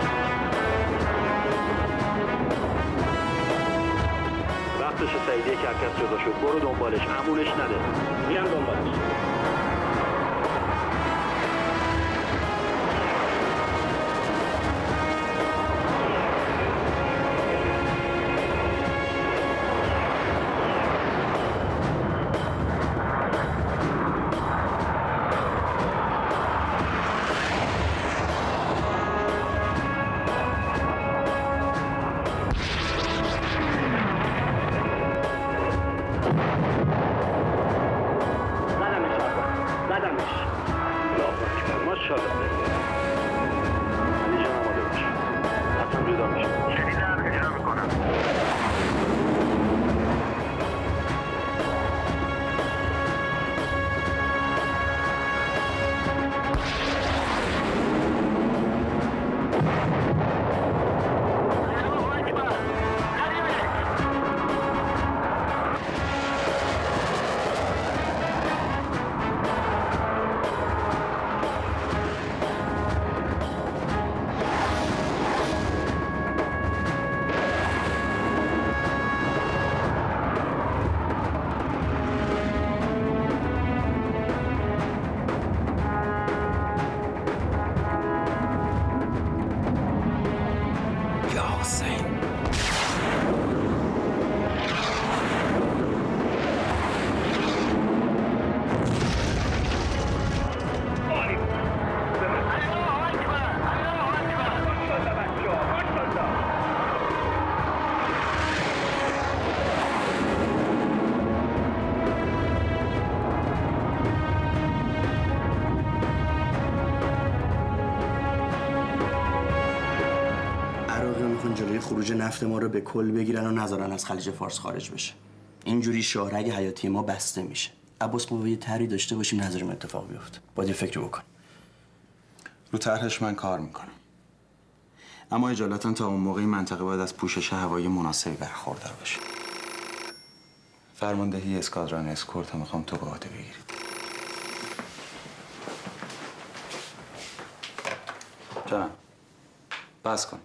S5: وقتش سعیدیه که هرکس جدا شد. برو دنبالش. امونش نده. میرم دنبالش.
S22: جلوی خروج نفت ما رو به کل بگیرن و نذارن از خلیج فارس خارج بشه. اینجوری شاهرگ حیاتی ما بسته میشه. عباس ما یه طرحی داشته باشیم نذاریم اتفاق بیفته. باید یه فکری بکن.
S17: رو طرحش من کار میکنم. اما اجالتا تا اون موقع این منطقه باید از پوشش هوایی مناسبی برخوردار بشه. فرماندهی اسکادران اسکورت هم میخوام تو به عهده بگیری. جانم بس کن.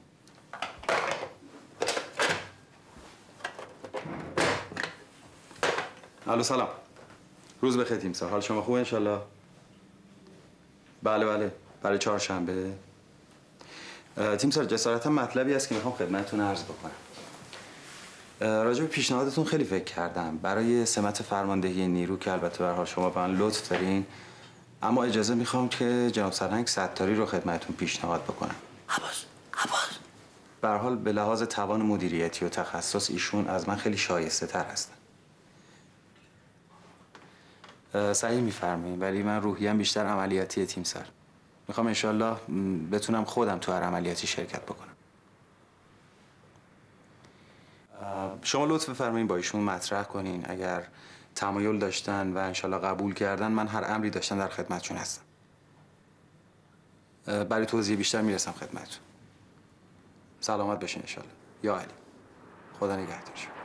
S17: الو سلام. روز بخیر تیمسار. حال شما خوبه انشالله؟ بله بله برای چهارشنبه. تیمسار جسارتا مطلبی هست که میخوام خدمتتون عرض بکنم. راجع به پیشنهادتون خیلی فکر کردم برای سمت فرماندهی نیرو که البته به هر حال شما به من لطف دارین، اما اجازه میخوام که جناب سرهنگ ستاری رو خدمتتون پیشنهاد بکنم.
S22: عباس عباس
S17: به هر حال به لحاظ توان مدیریتی و تخصص ایشون از من خیلی شایسته تر هستن. صحیح میفرمایید، ولی من روحیم بیشتر عملیاتی تیمسار. میخوام انشالله بتونم خودم تو هر عملیاتی شرکت بکنم. شما لطف بفرمایید با ایشون مطرح کنین، اگر تمایل داشتن و انشالله قبول کردن من هر امری داشتن در خدمتشون هستم. برای توضیح بیشتر میرسم خدمتتون. سلامت باشین انشالله. یا علی. خدا نگهدار شما.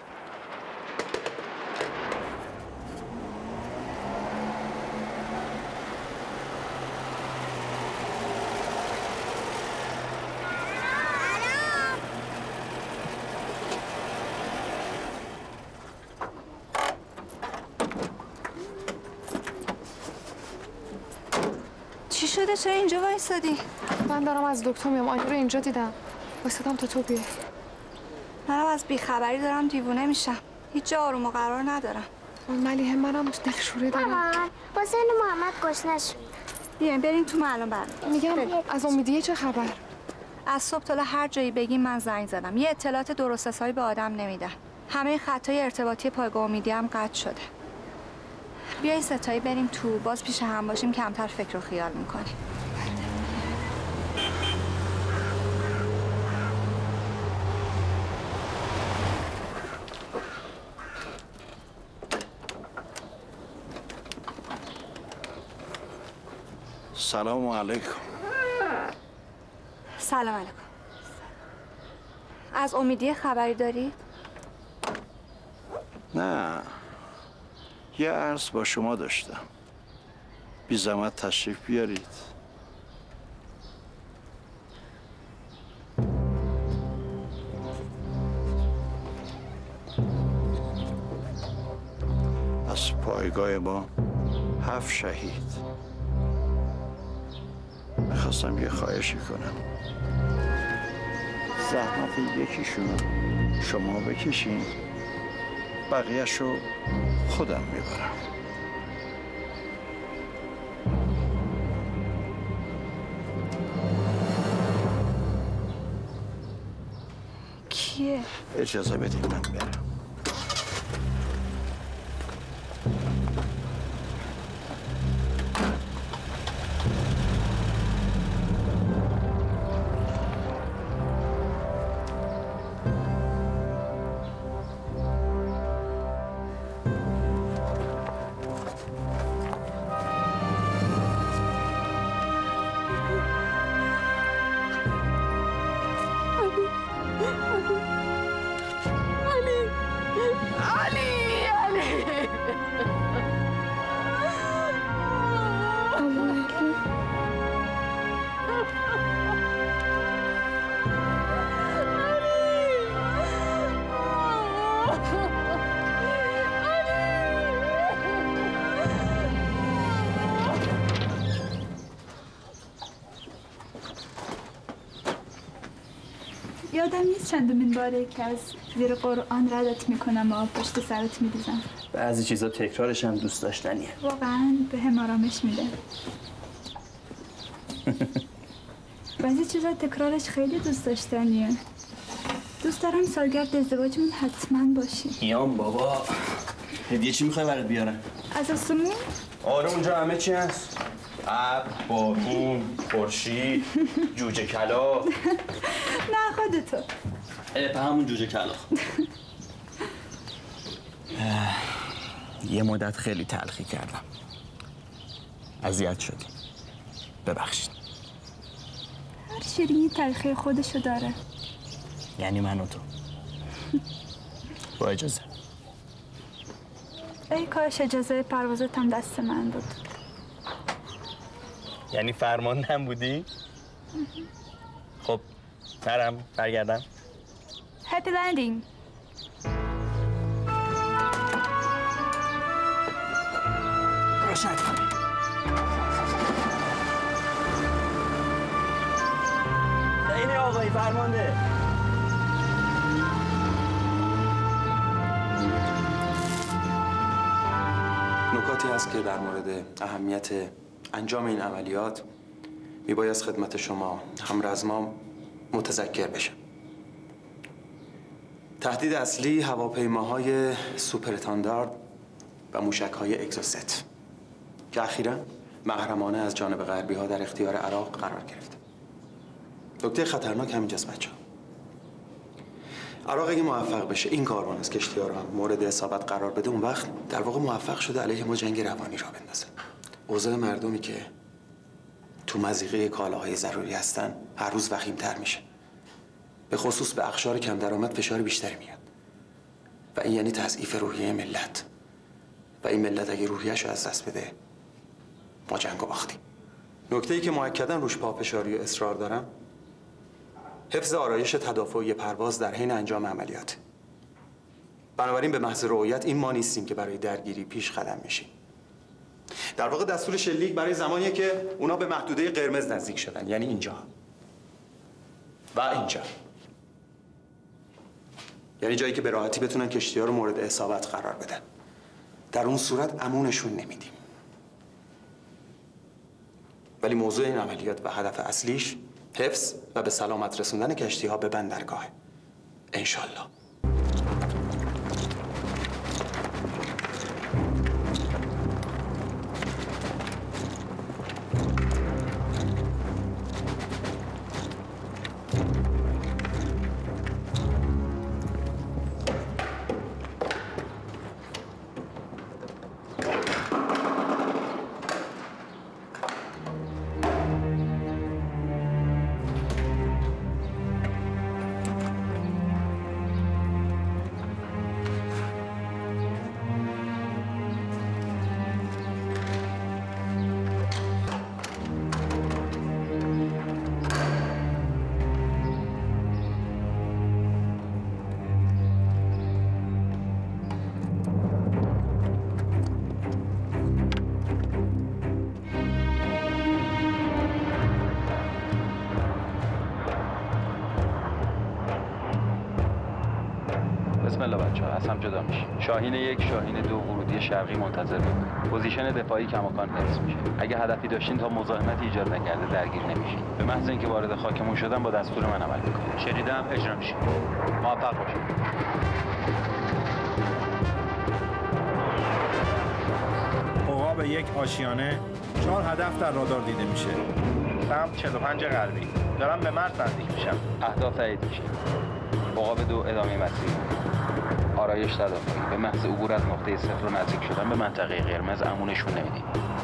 S1: چی شده؟ چرا اینجا وایسادی؟
S6: من دارم از دکتر میام. آینه رو اینجا دیدم. وایسادم تا تو بیای.
S1: منم از بیخبری دارم دیوونه میشم. هیچ جا آروم و قرار ندارم.
S6: ملیحه منم دلشوره دارم.
S8: مامان حسین محمد گشنه شد.
S1: بیاین بریم تو من الان برم.
S6: میگم از امیدیه چه خبر؟
S1: از صبح تا هر جایی بگیم من زنگ زدم. یه اطلاعات درست حسابی به آدم نمیدن. همه خطای ارتباطی پایگاه امیدی هم قطع شده. بیاین ستایی بریم تو، باز پیش هم باشیم کمتر فکر و خیال میکنیم.
S23: سلام علیکم.
S1: سلام علیکم. از امیدیه خبری دارید؟
S23: نه، یه عرض با شما داشتم. بی زحمت تشریف بیارید. از پایگاه ما هفت شهید. میخواستم یه خواهشی کنم. زحمت یکیشون شما بکشین، بقیه‌شو خودم میبرم.
S1: کیه؟
S23: اجازه بدید من برم.
S24: یادم نیست چندمین باره که از زیر قرآن ردت میکنم و آب پشت سرت میریزم.
S22: بعضی چیزا تکرارش هم دوست داشتنیه.
S24: واقعا به هم آرامش میده. بعضی چیزا تکرارش خیلی دوست داشتنیه. دوست دارم سالگرد ازدواجمون حتما باشی.
S22: میام بابا. هدیه چی میخوای برات بیارم؟
S24: از آسمون؟
S22: آره اونجا همه چی هست. ابر، بارون، خورشید، جوجه کلاغ.
S24: نه خودتو.
S22: به همون جوجه کلاغ. یه مدت خیلی تلخی کردم. اذیت شدی. ببخشید.
S24: هر شیرینی تلخی خودشو داره.
S22: یعنی من و تو. با اجازه.
S24: ای کاش اجازه پروازت هم دست من بود.
S5: یعنی فرماندم بودی؟ خب نرم برگردم.
S24: هپی لندینگ.
S22: روشن کنی. اینه آقای فرمانده.
S17: نکاتی هست که در مورد اهمیت انجام این عملیات میباید خدمت شما همرزمام متذکر بشه. تهدید اصلی هواپیماهای سوپر استاندارد و موشک‌های اگزوست که اخیراً محرمانه از جانب غربی‌ها در اختیار عراق قرار گرفت. نکته خطرناک همینجاست بچه‌ها. عراق اگه موفق بشه این کاروان از کشتی‌ها رو هم مورد اصابت قرار بده، اون وقت در واقع موفق شده علیه ما جنگ روانی را بندازه. اوضاع مردمی که تو مضیقه کالاهای ضروری هستن هر روز وخیم‌تر میشه. به خصوص به اقشار کم درآمد فشار بیشتری میاد. و این یعنی تضعیف روحیه ملت. و این ملت اگه روحیه‌اش رو از دست بده ما جنگو باختیم. نکته‌ای که مؤکداً روش پافشاری و اصرار دارم حفظ آرایش تدافعی پرواز در حین انجام عملیات. بنابراین به محض رؤیت این ما نیستیم که برای درگیری پیش قدم میشیم. در واقع دستور شلیک برای زمانیه که اونا به محدوده قرمز نزدیک شدن، یعنی اینجا و اینجا، یعنی جایی که به راحتی بتونن کشتی‌ها رو مورد اصابت قرار بدن. در اون صورت امونشون نمیدیم. ولی موضوع این عملیات و هدف اصلیش حفظ و به سلامت رسوندن کشتی‌ها به بندرگاه. انشالله.
S5: جدا میشه. شاهین یک، شاهین دو، ورودی شرقی منتظر بود. پوزیشن دفاعی کماکان حفظ میشه. اگه هدفی داشتین تا مزاحمتی ایجاد نکرده درگیر نمیشین. به محض اینکه وارد خاکمون شدن با دستور من عمل میکنید. شنیدم اجرا میشه. موفق باشید.
S9: عقاب یک آشیانه، چهار هدف در رادار دیده میشه. سمت چهل و پنج غربی. دارم به مرز نزدیک میشم.
S5: اهداف تایید میشه. عقاب دو ادامه مسیر. آرایش تدافعی. به محض عبور از نقطه صفر و نزدیک شدن به منطقه قرمز امونشون نمیدیم.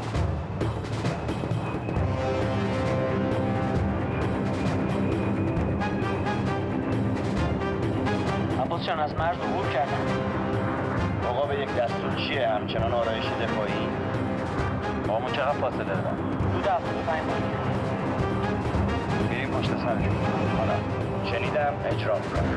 S9: عباس جان از مرز عبور کردم. عقاب یک دستور چیه؟ همچنان آرایش دفاعی. با ما چقدر فاصله دارم؟ حدود هفتاد و پنج مایل. بریم پشت سرشون. حالا شنیدم اجرا میکنم.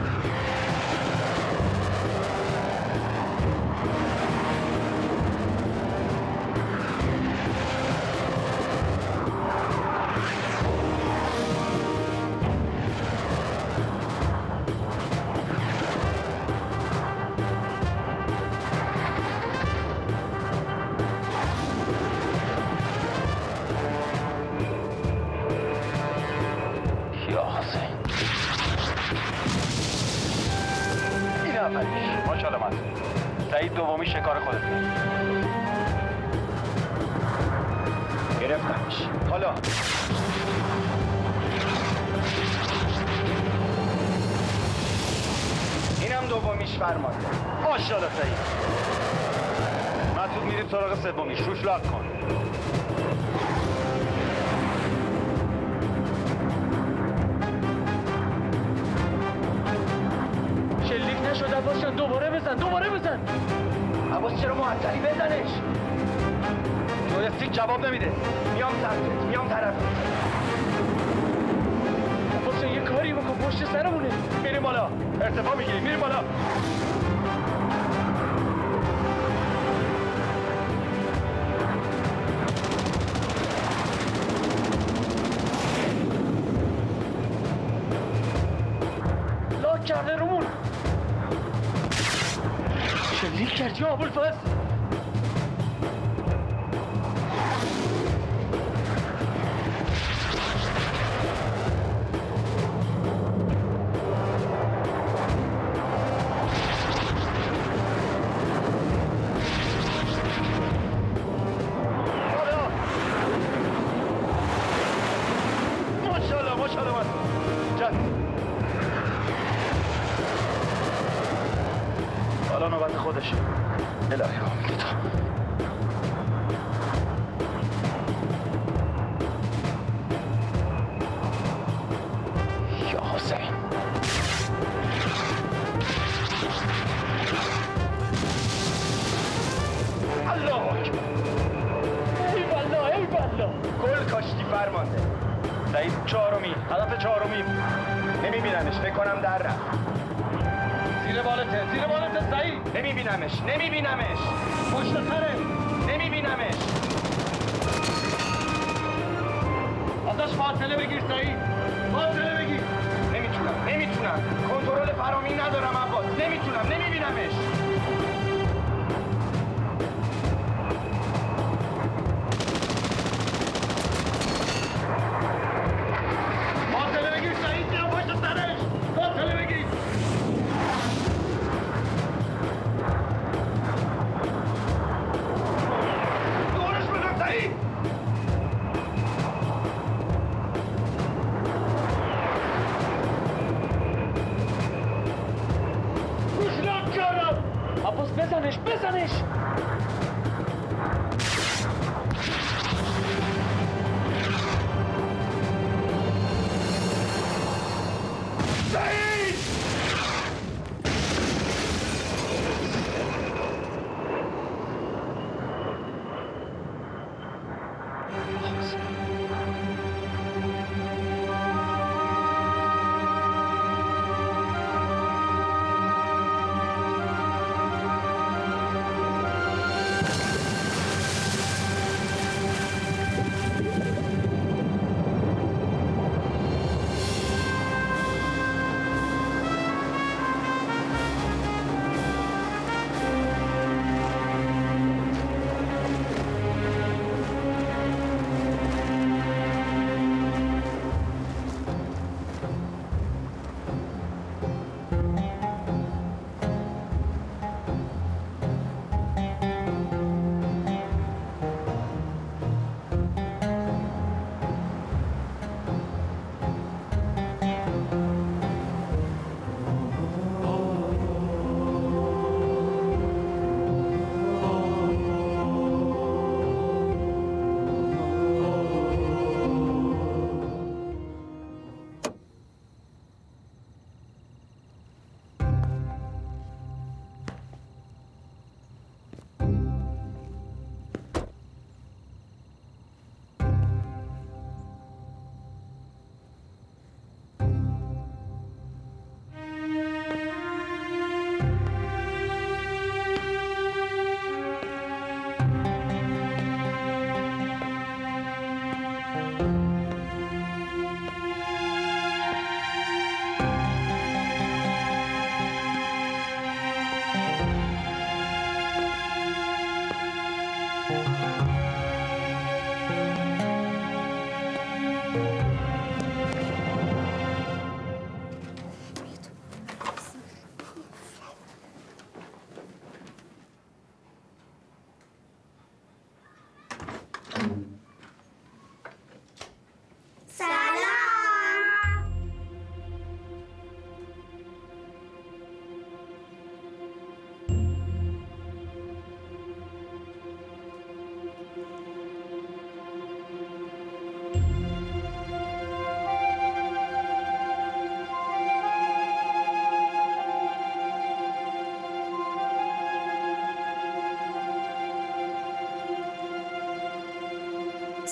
S9: سعید دومی شکار خودت گرفتمش. حالا اینم دومیش فرمانده. ماشاءالله سعید. مسعود میریم سراغ سومیش. روش لاک کن. شلیک نشد عباس جان. دوباره بزن دوباره بزن. عباس عباس چرا معطلی بزنش؟ جویستیک جواب نمیده. میام سمتت، میام طرفت. عباس یه کاری بکن، پشت سرمونه. میریم بالا، ارتفاع میگیریم، میریم بالا. لاک کرده رومون. شلیک کردی ابوالفضل؟ نمیبینمش. پشت سره. نمیبینمش. ازش فاصله بگیر سعید. فاصله بگیر. نمیتونم. نمیتونم. کنترل فرامی ندارم عباس. نمیتونم. نمیبینمش. فاصله بگیر سعید. بیا پشت سرش. فاصله بگیر. بزنش بزنش سعید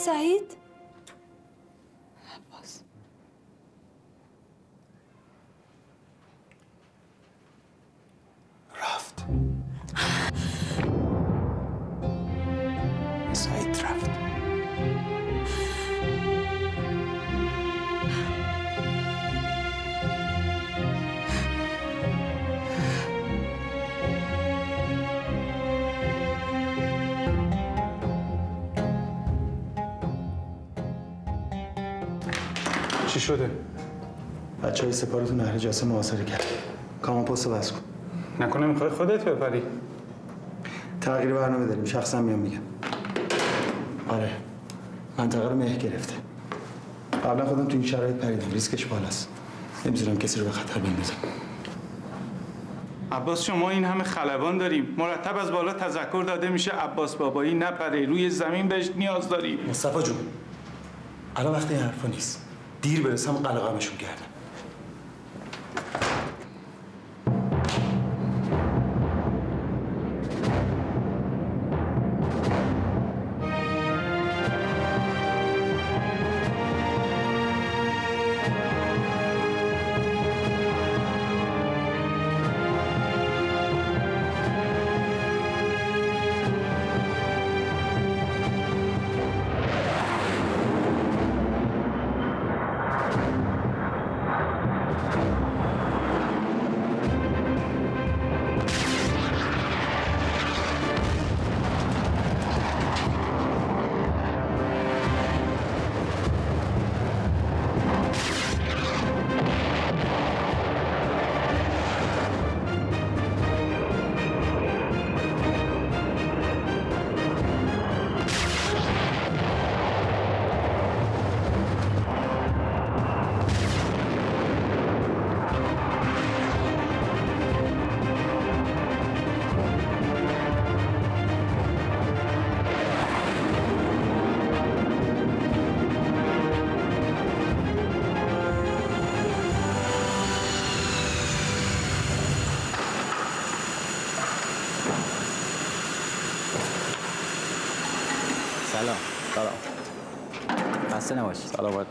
S24: سعید؟
S1: عباس
S17: رفت. سعید رفت.
S3: چی شده؟
S17: بچه های سپاه تو نهر جاسم محاصره کرد. کامان پست بس کن.
S3: نکنه میخوای خودت بپری؟
S17: تغییر برنامه داریم. شخصا میام میگم. آره. منطقه رو مه گرفته. قبلا خودم تو این شرایط پریدم. ریسکش بالاست. نمیذارم کسی رو به خطر بندازم.
S20: عباس شما این همه خلبان داریم. مرتب از بالا تذکر داده میشه عباس بابایی نپره. روی زمین بهش نیاز داریم.
S17: مصطفی جون. الان وقت این حرفا نیست. دیر برسم قلقمشون کردم.
S4: سلام. سلام. خسته نباشی. سلامت.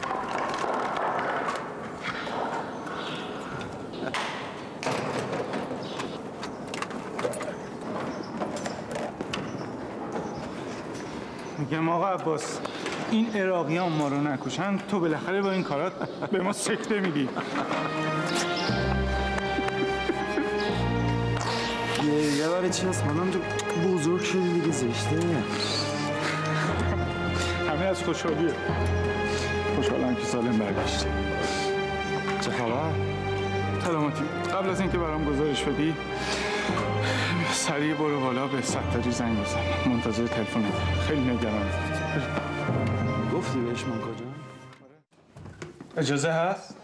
S20: میگم آقا عباس این عراقیان ما رو نکشن تو بالاخره با این کارات به ما سکته میدی.
S17: یه باره چی هست مادم تو بزرگ شدی دیگه زشته.
S20: همه از خوشحالیه. خوشحالم که سالم برگشتی.
S17: چه خبر؟
S20: سلامتی. قبل از اینکه برام گزارش بدی سریع برو بالا به ستاری زنگ بزن. منتظر تلفنت. خیلی نگرانم.
S17: گفتی بهش من کجا؟
S20: اجازه هست؟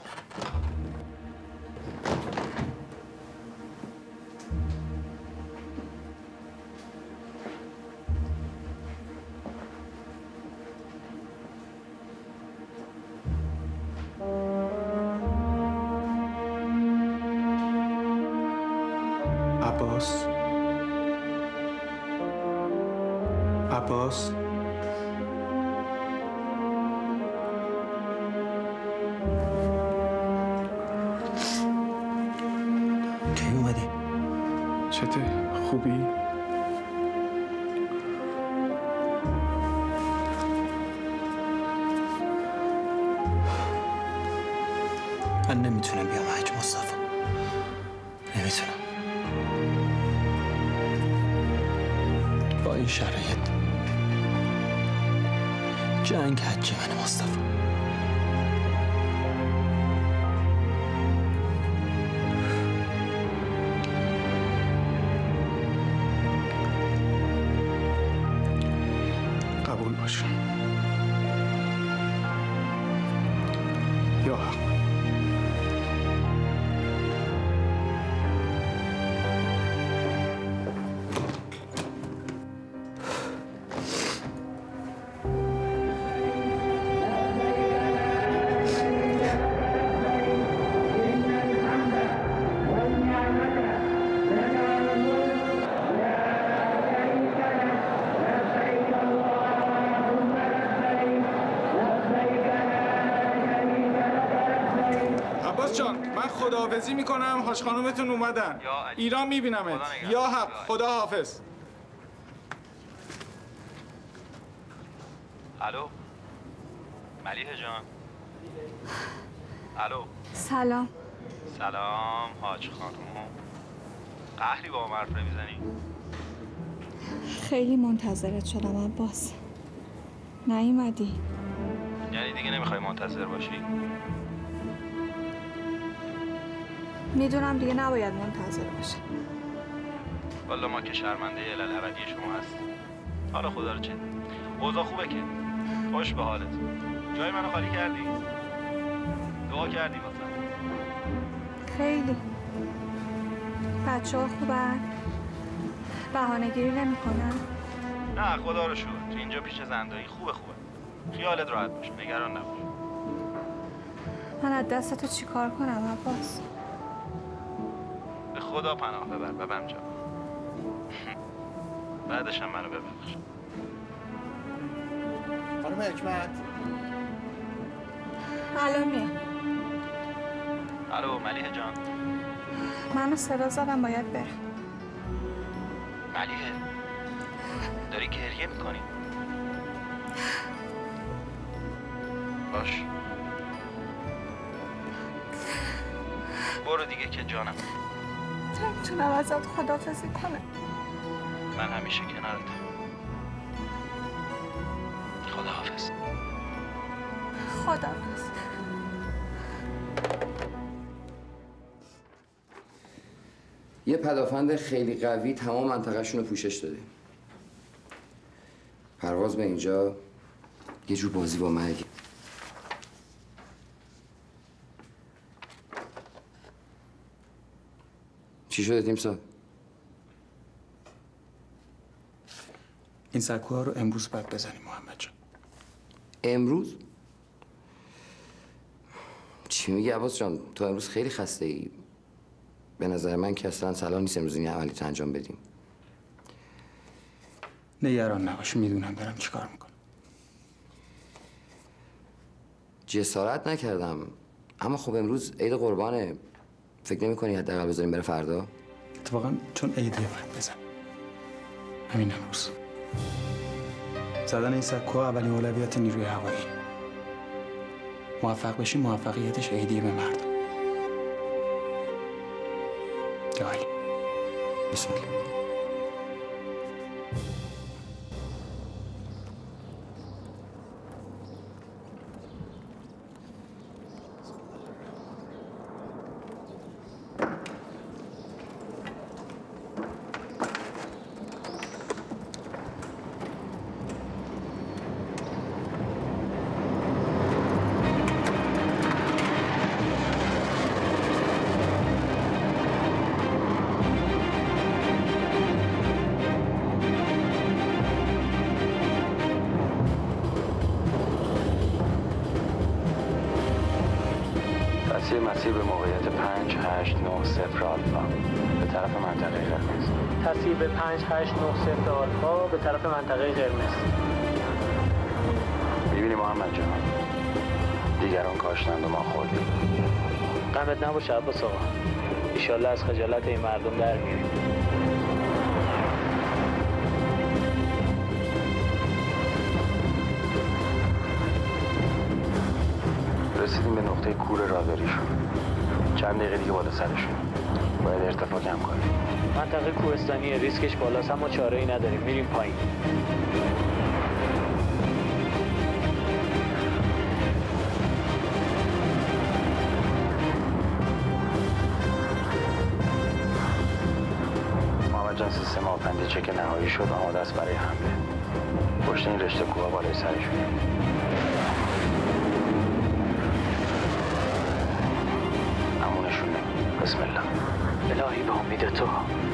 S20: عباس عباس
S17: کی اومدی؟
S20: چته؟ خوبی؟
S17: من نمیتونم بیام حج مصطفی. نمیتونم. با این شرایط جنگ حجی من مصطفی.
S20: قبول باشه. یا حق. عباس جان من خداحافظی میکنم. حاج خانومتون اومدن. ایران میبینمت. یا حق. خدا حافظ.
S9: الو ملیحه جان. الو
S1: سلام.
S9: سلام حاج خانم. قهری با هم حرف نمیزنی؟
S1: خیلی منتظرت شدم عباس. نیومدی.
S9: یعنی دیگه نمیخوای منتظر باشی؟
S1: میدونم دیگه نباید منتظر باشم.
S9: والا ما که شرمنده الالعبدی شما هستیم. حالا خدا رو چه؟ اوضاع خوبه که؟ خوش به حالت. جای منو خالی کردی؟ دعا کردی واسم؟
S1: خیلی. بچه ها خوبن؟ بهانه گیری نمی کنن؟
S9: نه خدا رو شکر. تو اینجا پیش زندانی خوبه خوبه. خیالت راحت باش. نگران نباش.
S1: من از دست تو چی کار کنم عباس؟
S9: به خدا پناه ببر ببم جان. بعدش هم منو ببخش.
S4: خانم حکمت.
S1: الان میام.
S9: الو ملیحه جان.
S1: منو صدا زدم باید برم.
S9: ملیحه داری گریه میکنی؟ باش برو دیگه که جانم.
S1: نمیتونم ازت خداحافظی کنم.
S9: من همیشه کنارتم. خداحافظ.
S1: خداحافظ.
S7: یه پدافند خیلی قوی تمام منطقه‌شون رو پوشش داده. پرواز به اینجا یه جور بازی با مرگ. چی شده تیمسار؟
S4: این سکوها رو امروز باید بزنیم محمد جان.
S7: امروز؟ چی میگی عباس جان؟ تو امروز خیلی خسته ای. به نظر من که اصلا صلاح نیست امروز این عملیات انجام بدیم.
S4: نگران نباش، میدونم دارم چیکار میکنم.
S7: جسارت نکردم، اما خب امروز عید قربانه. فکر نمی کنی حداقل بذاریم بره فردا؟
S4: اتفاقا چون عیده باید بزن. همین امروز. زدن این سکوها اولین اولویت نیروی هوایی. موفق بشی موفقیتش عیدیه به مردم. عالی.
S7: بسم الله.
S9: مسیر به موقعیت پنج هشت نه صفر آلفا به طرف منطقه قرمز.
S12: تصویر به پنج هشت نه صفر آلفا به طرف منطقه قرمز.
S9: میبینی محمد جان، دیگران کاشتند و ما خوردیم.
S12: غمت نباشه عباس آقا، ایشالله از خجالت این مردم در میریم.
S9: رسیدیم به نقطه کور راداریشون. چند دقیقه دیگه بالا سرشون. باید ارتفاع کم کنیم.
S12: منطقه کوهستانیه، ریسکش بالاست اما چاره ای نداریم. میریم پایین.
S9: محمد جان سیستم آپنده چک نهایی شد، آماده است برای حمله. پشت این رشته کوه بالای سرشون. بسم الله.
S12: الهی به امید تو.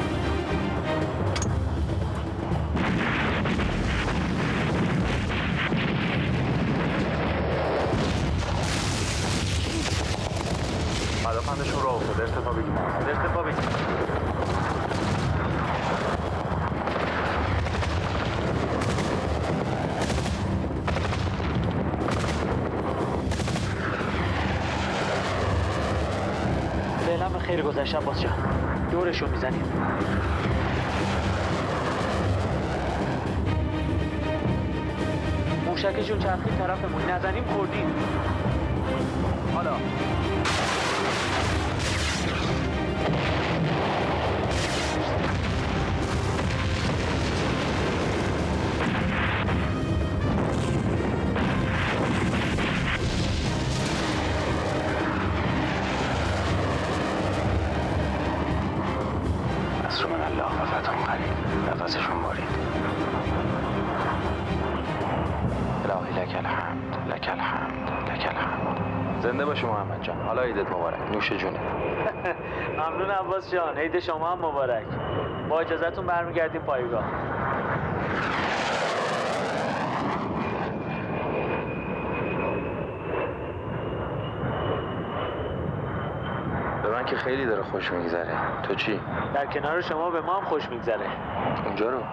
S9: پدافندشون راه افتاده. ارتفاع بگیم. ارتفاع بگیم.
S12: فعلا به خیر گذشت عباس جان. دورشو میزنیم. موشکشون چرخید طرفمون، نزنیم خوردیم. حالا
S17: نصر من الله و فتح قریب. نفسشون برید. الهی لک الحمد لک الحمد لک الحمد. زنده باشی محمد جان. حالا عیدت مبارک. نوش جونه.
S12: ممنون عباس جان. عید شما هم مبارک. با اجازهتون برمیگردیم پایگاه.
S17: به من که خیلی داره خوش میگذره. تو چی؟
S12: در کنار شما به ما هم خوش میگذره.
S17: اونجا رو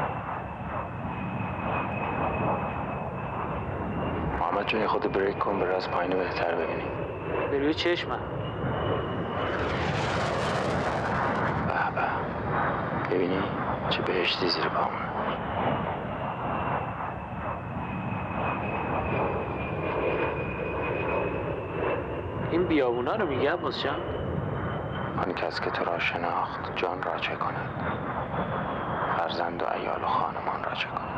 S17: محمد جان یه خود بریک کن، بره از پایین بهتر ببینی.
S12: به روی چشمم.
S17: به به، ببینی چه بهشتی زیر پامونه.
S12: این بیابونا رو میگه عباس جان؟
S17: آن کس که تو را شناخت جان را چه کند، فرزند و عیال و خانمان را چه کند.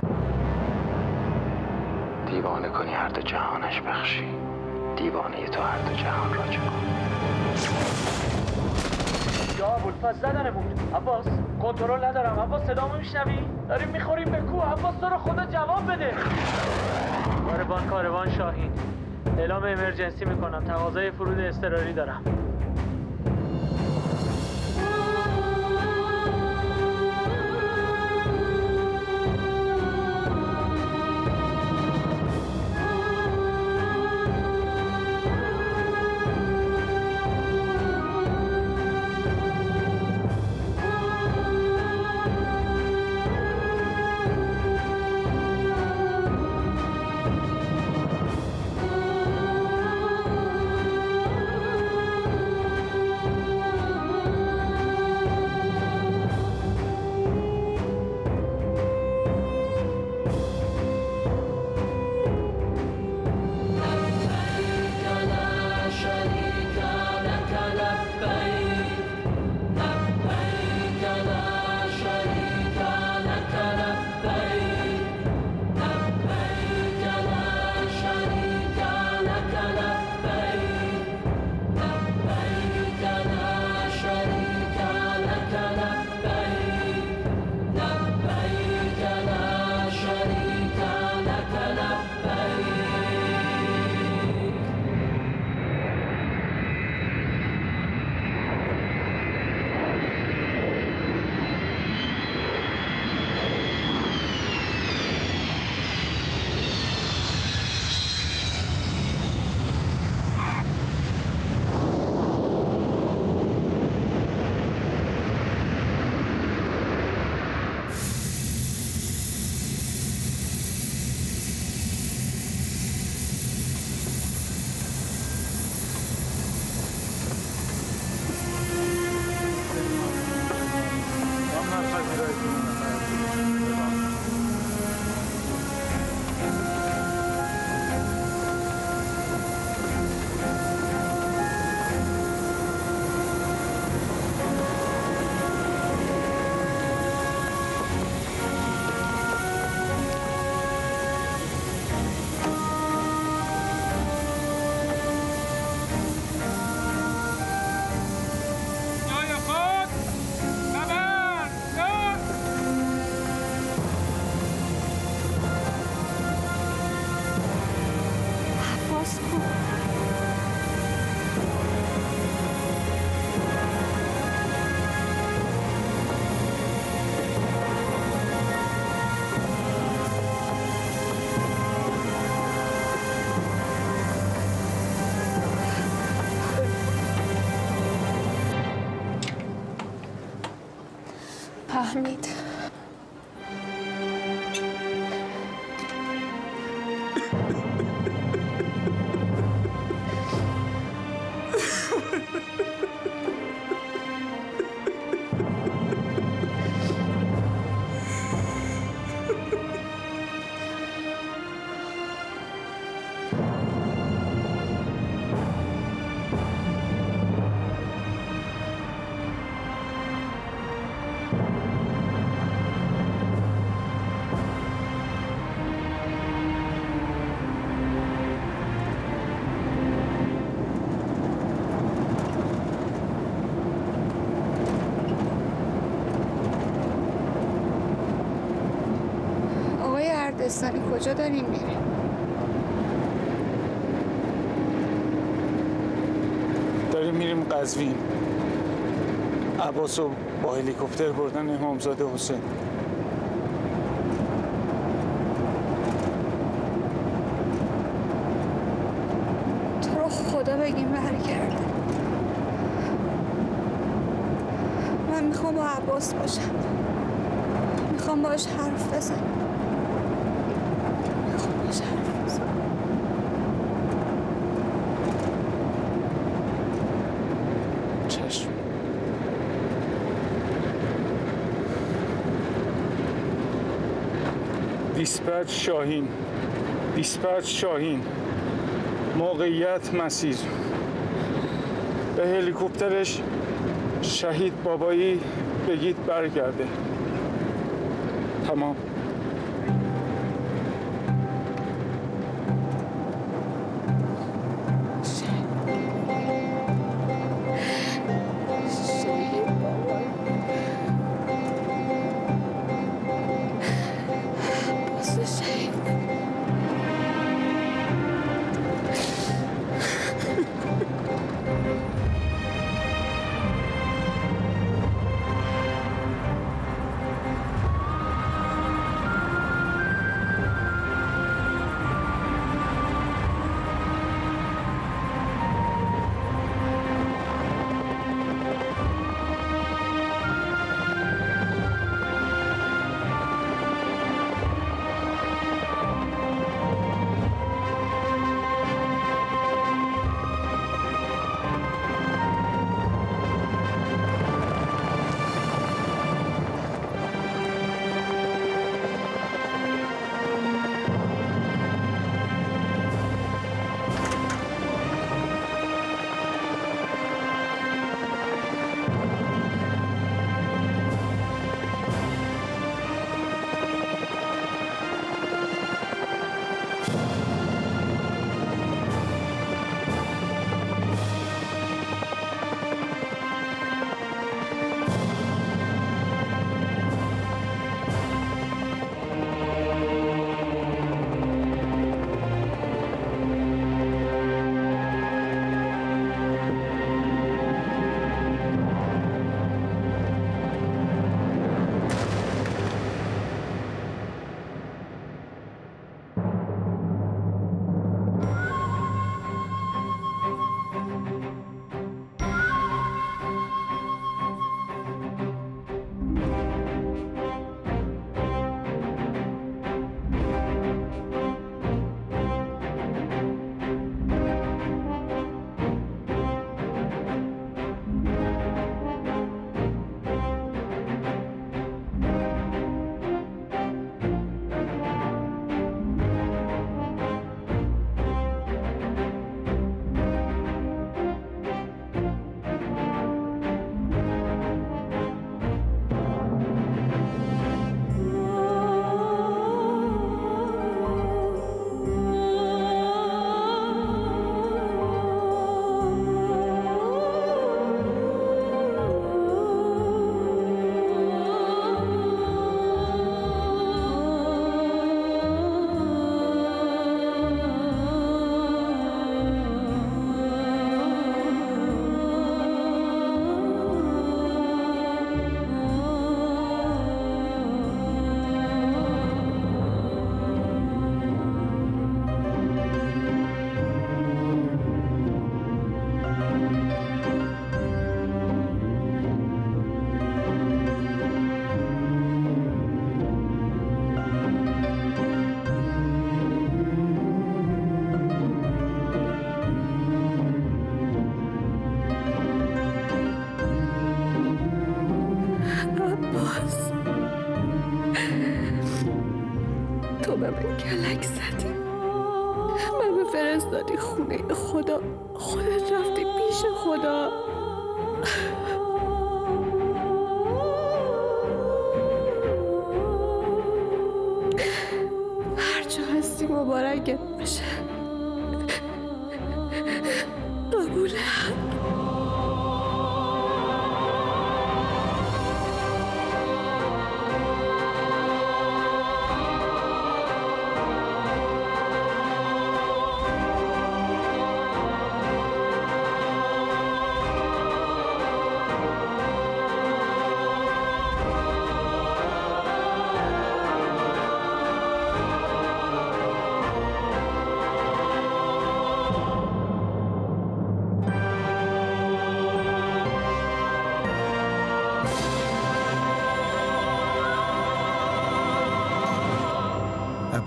S17: دیوانه کنی هر دو جهانش بخشی، دیوانه تو هر دو جهان را چه کند.
S12: یا ابوالفضل زدنمون. عباس کنترل ندارم. عباس صدامو میشنوی؟ داریم میخوریم به کوه. عباس تو رو خدا جواب بده. کاروان کاروان شاهین، اعلام امرجنسی میکنم. تقاضای فرود اضطراری دارم.
S6: فهمید.
S1: کوهستانی کجا داریم میریم؟
S20: داریم میریم قزوین. عباسو با هلیکوپتر بردن امامزاده حسین.
S1: تو رو خدا بگیم برگرده. من میخوام با عباس باشم. میخوام باش حرف بزنم. میخوام باش حرف بزنم.
S20: چشم. دیسپچ شاهین. دیسپچ شاهین. موقعیت مسیر. به هلیکوپترش شهید بابایی بگید برگرده. تمام.
S1: کلک زدی منو فرستادی خونه خدا، خودت رفتی پیش خدا. هرچه هستی مبارکت باشه. قبوله.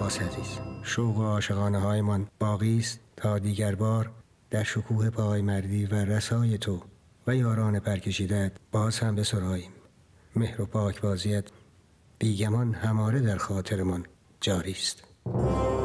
S11: عباس عزیز، شوق و عاشقانه هایمان باقی است تا دیگر بار در شکوه پایمردی و رسای تو و یاران پرکشیدت باز هم بسراییم. مهر و پاک بازیت بیگمان هماره در خاطرمان جاری است.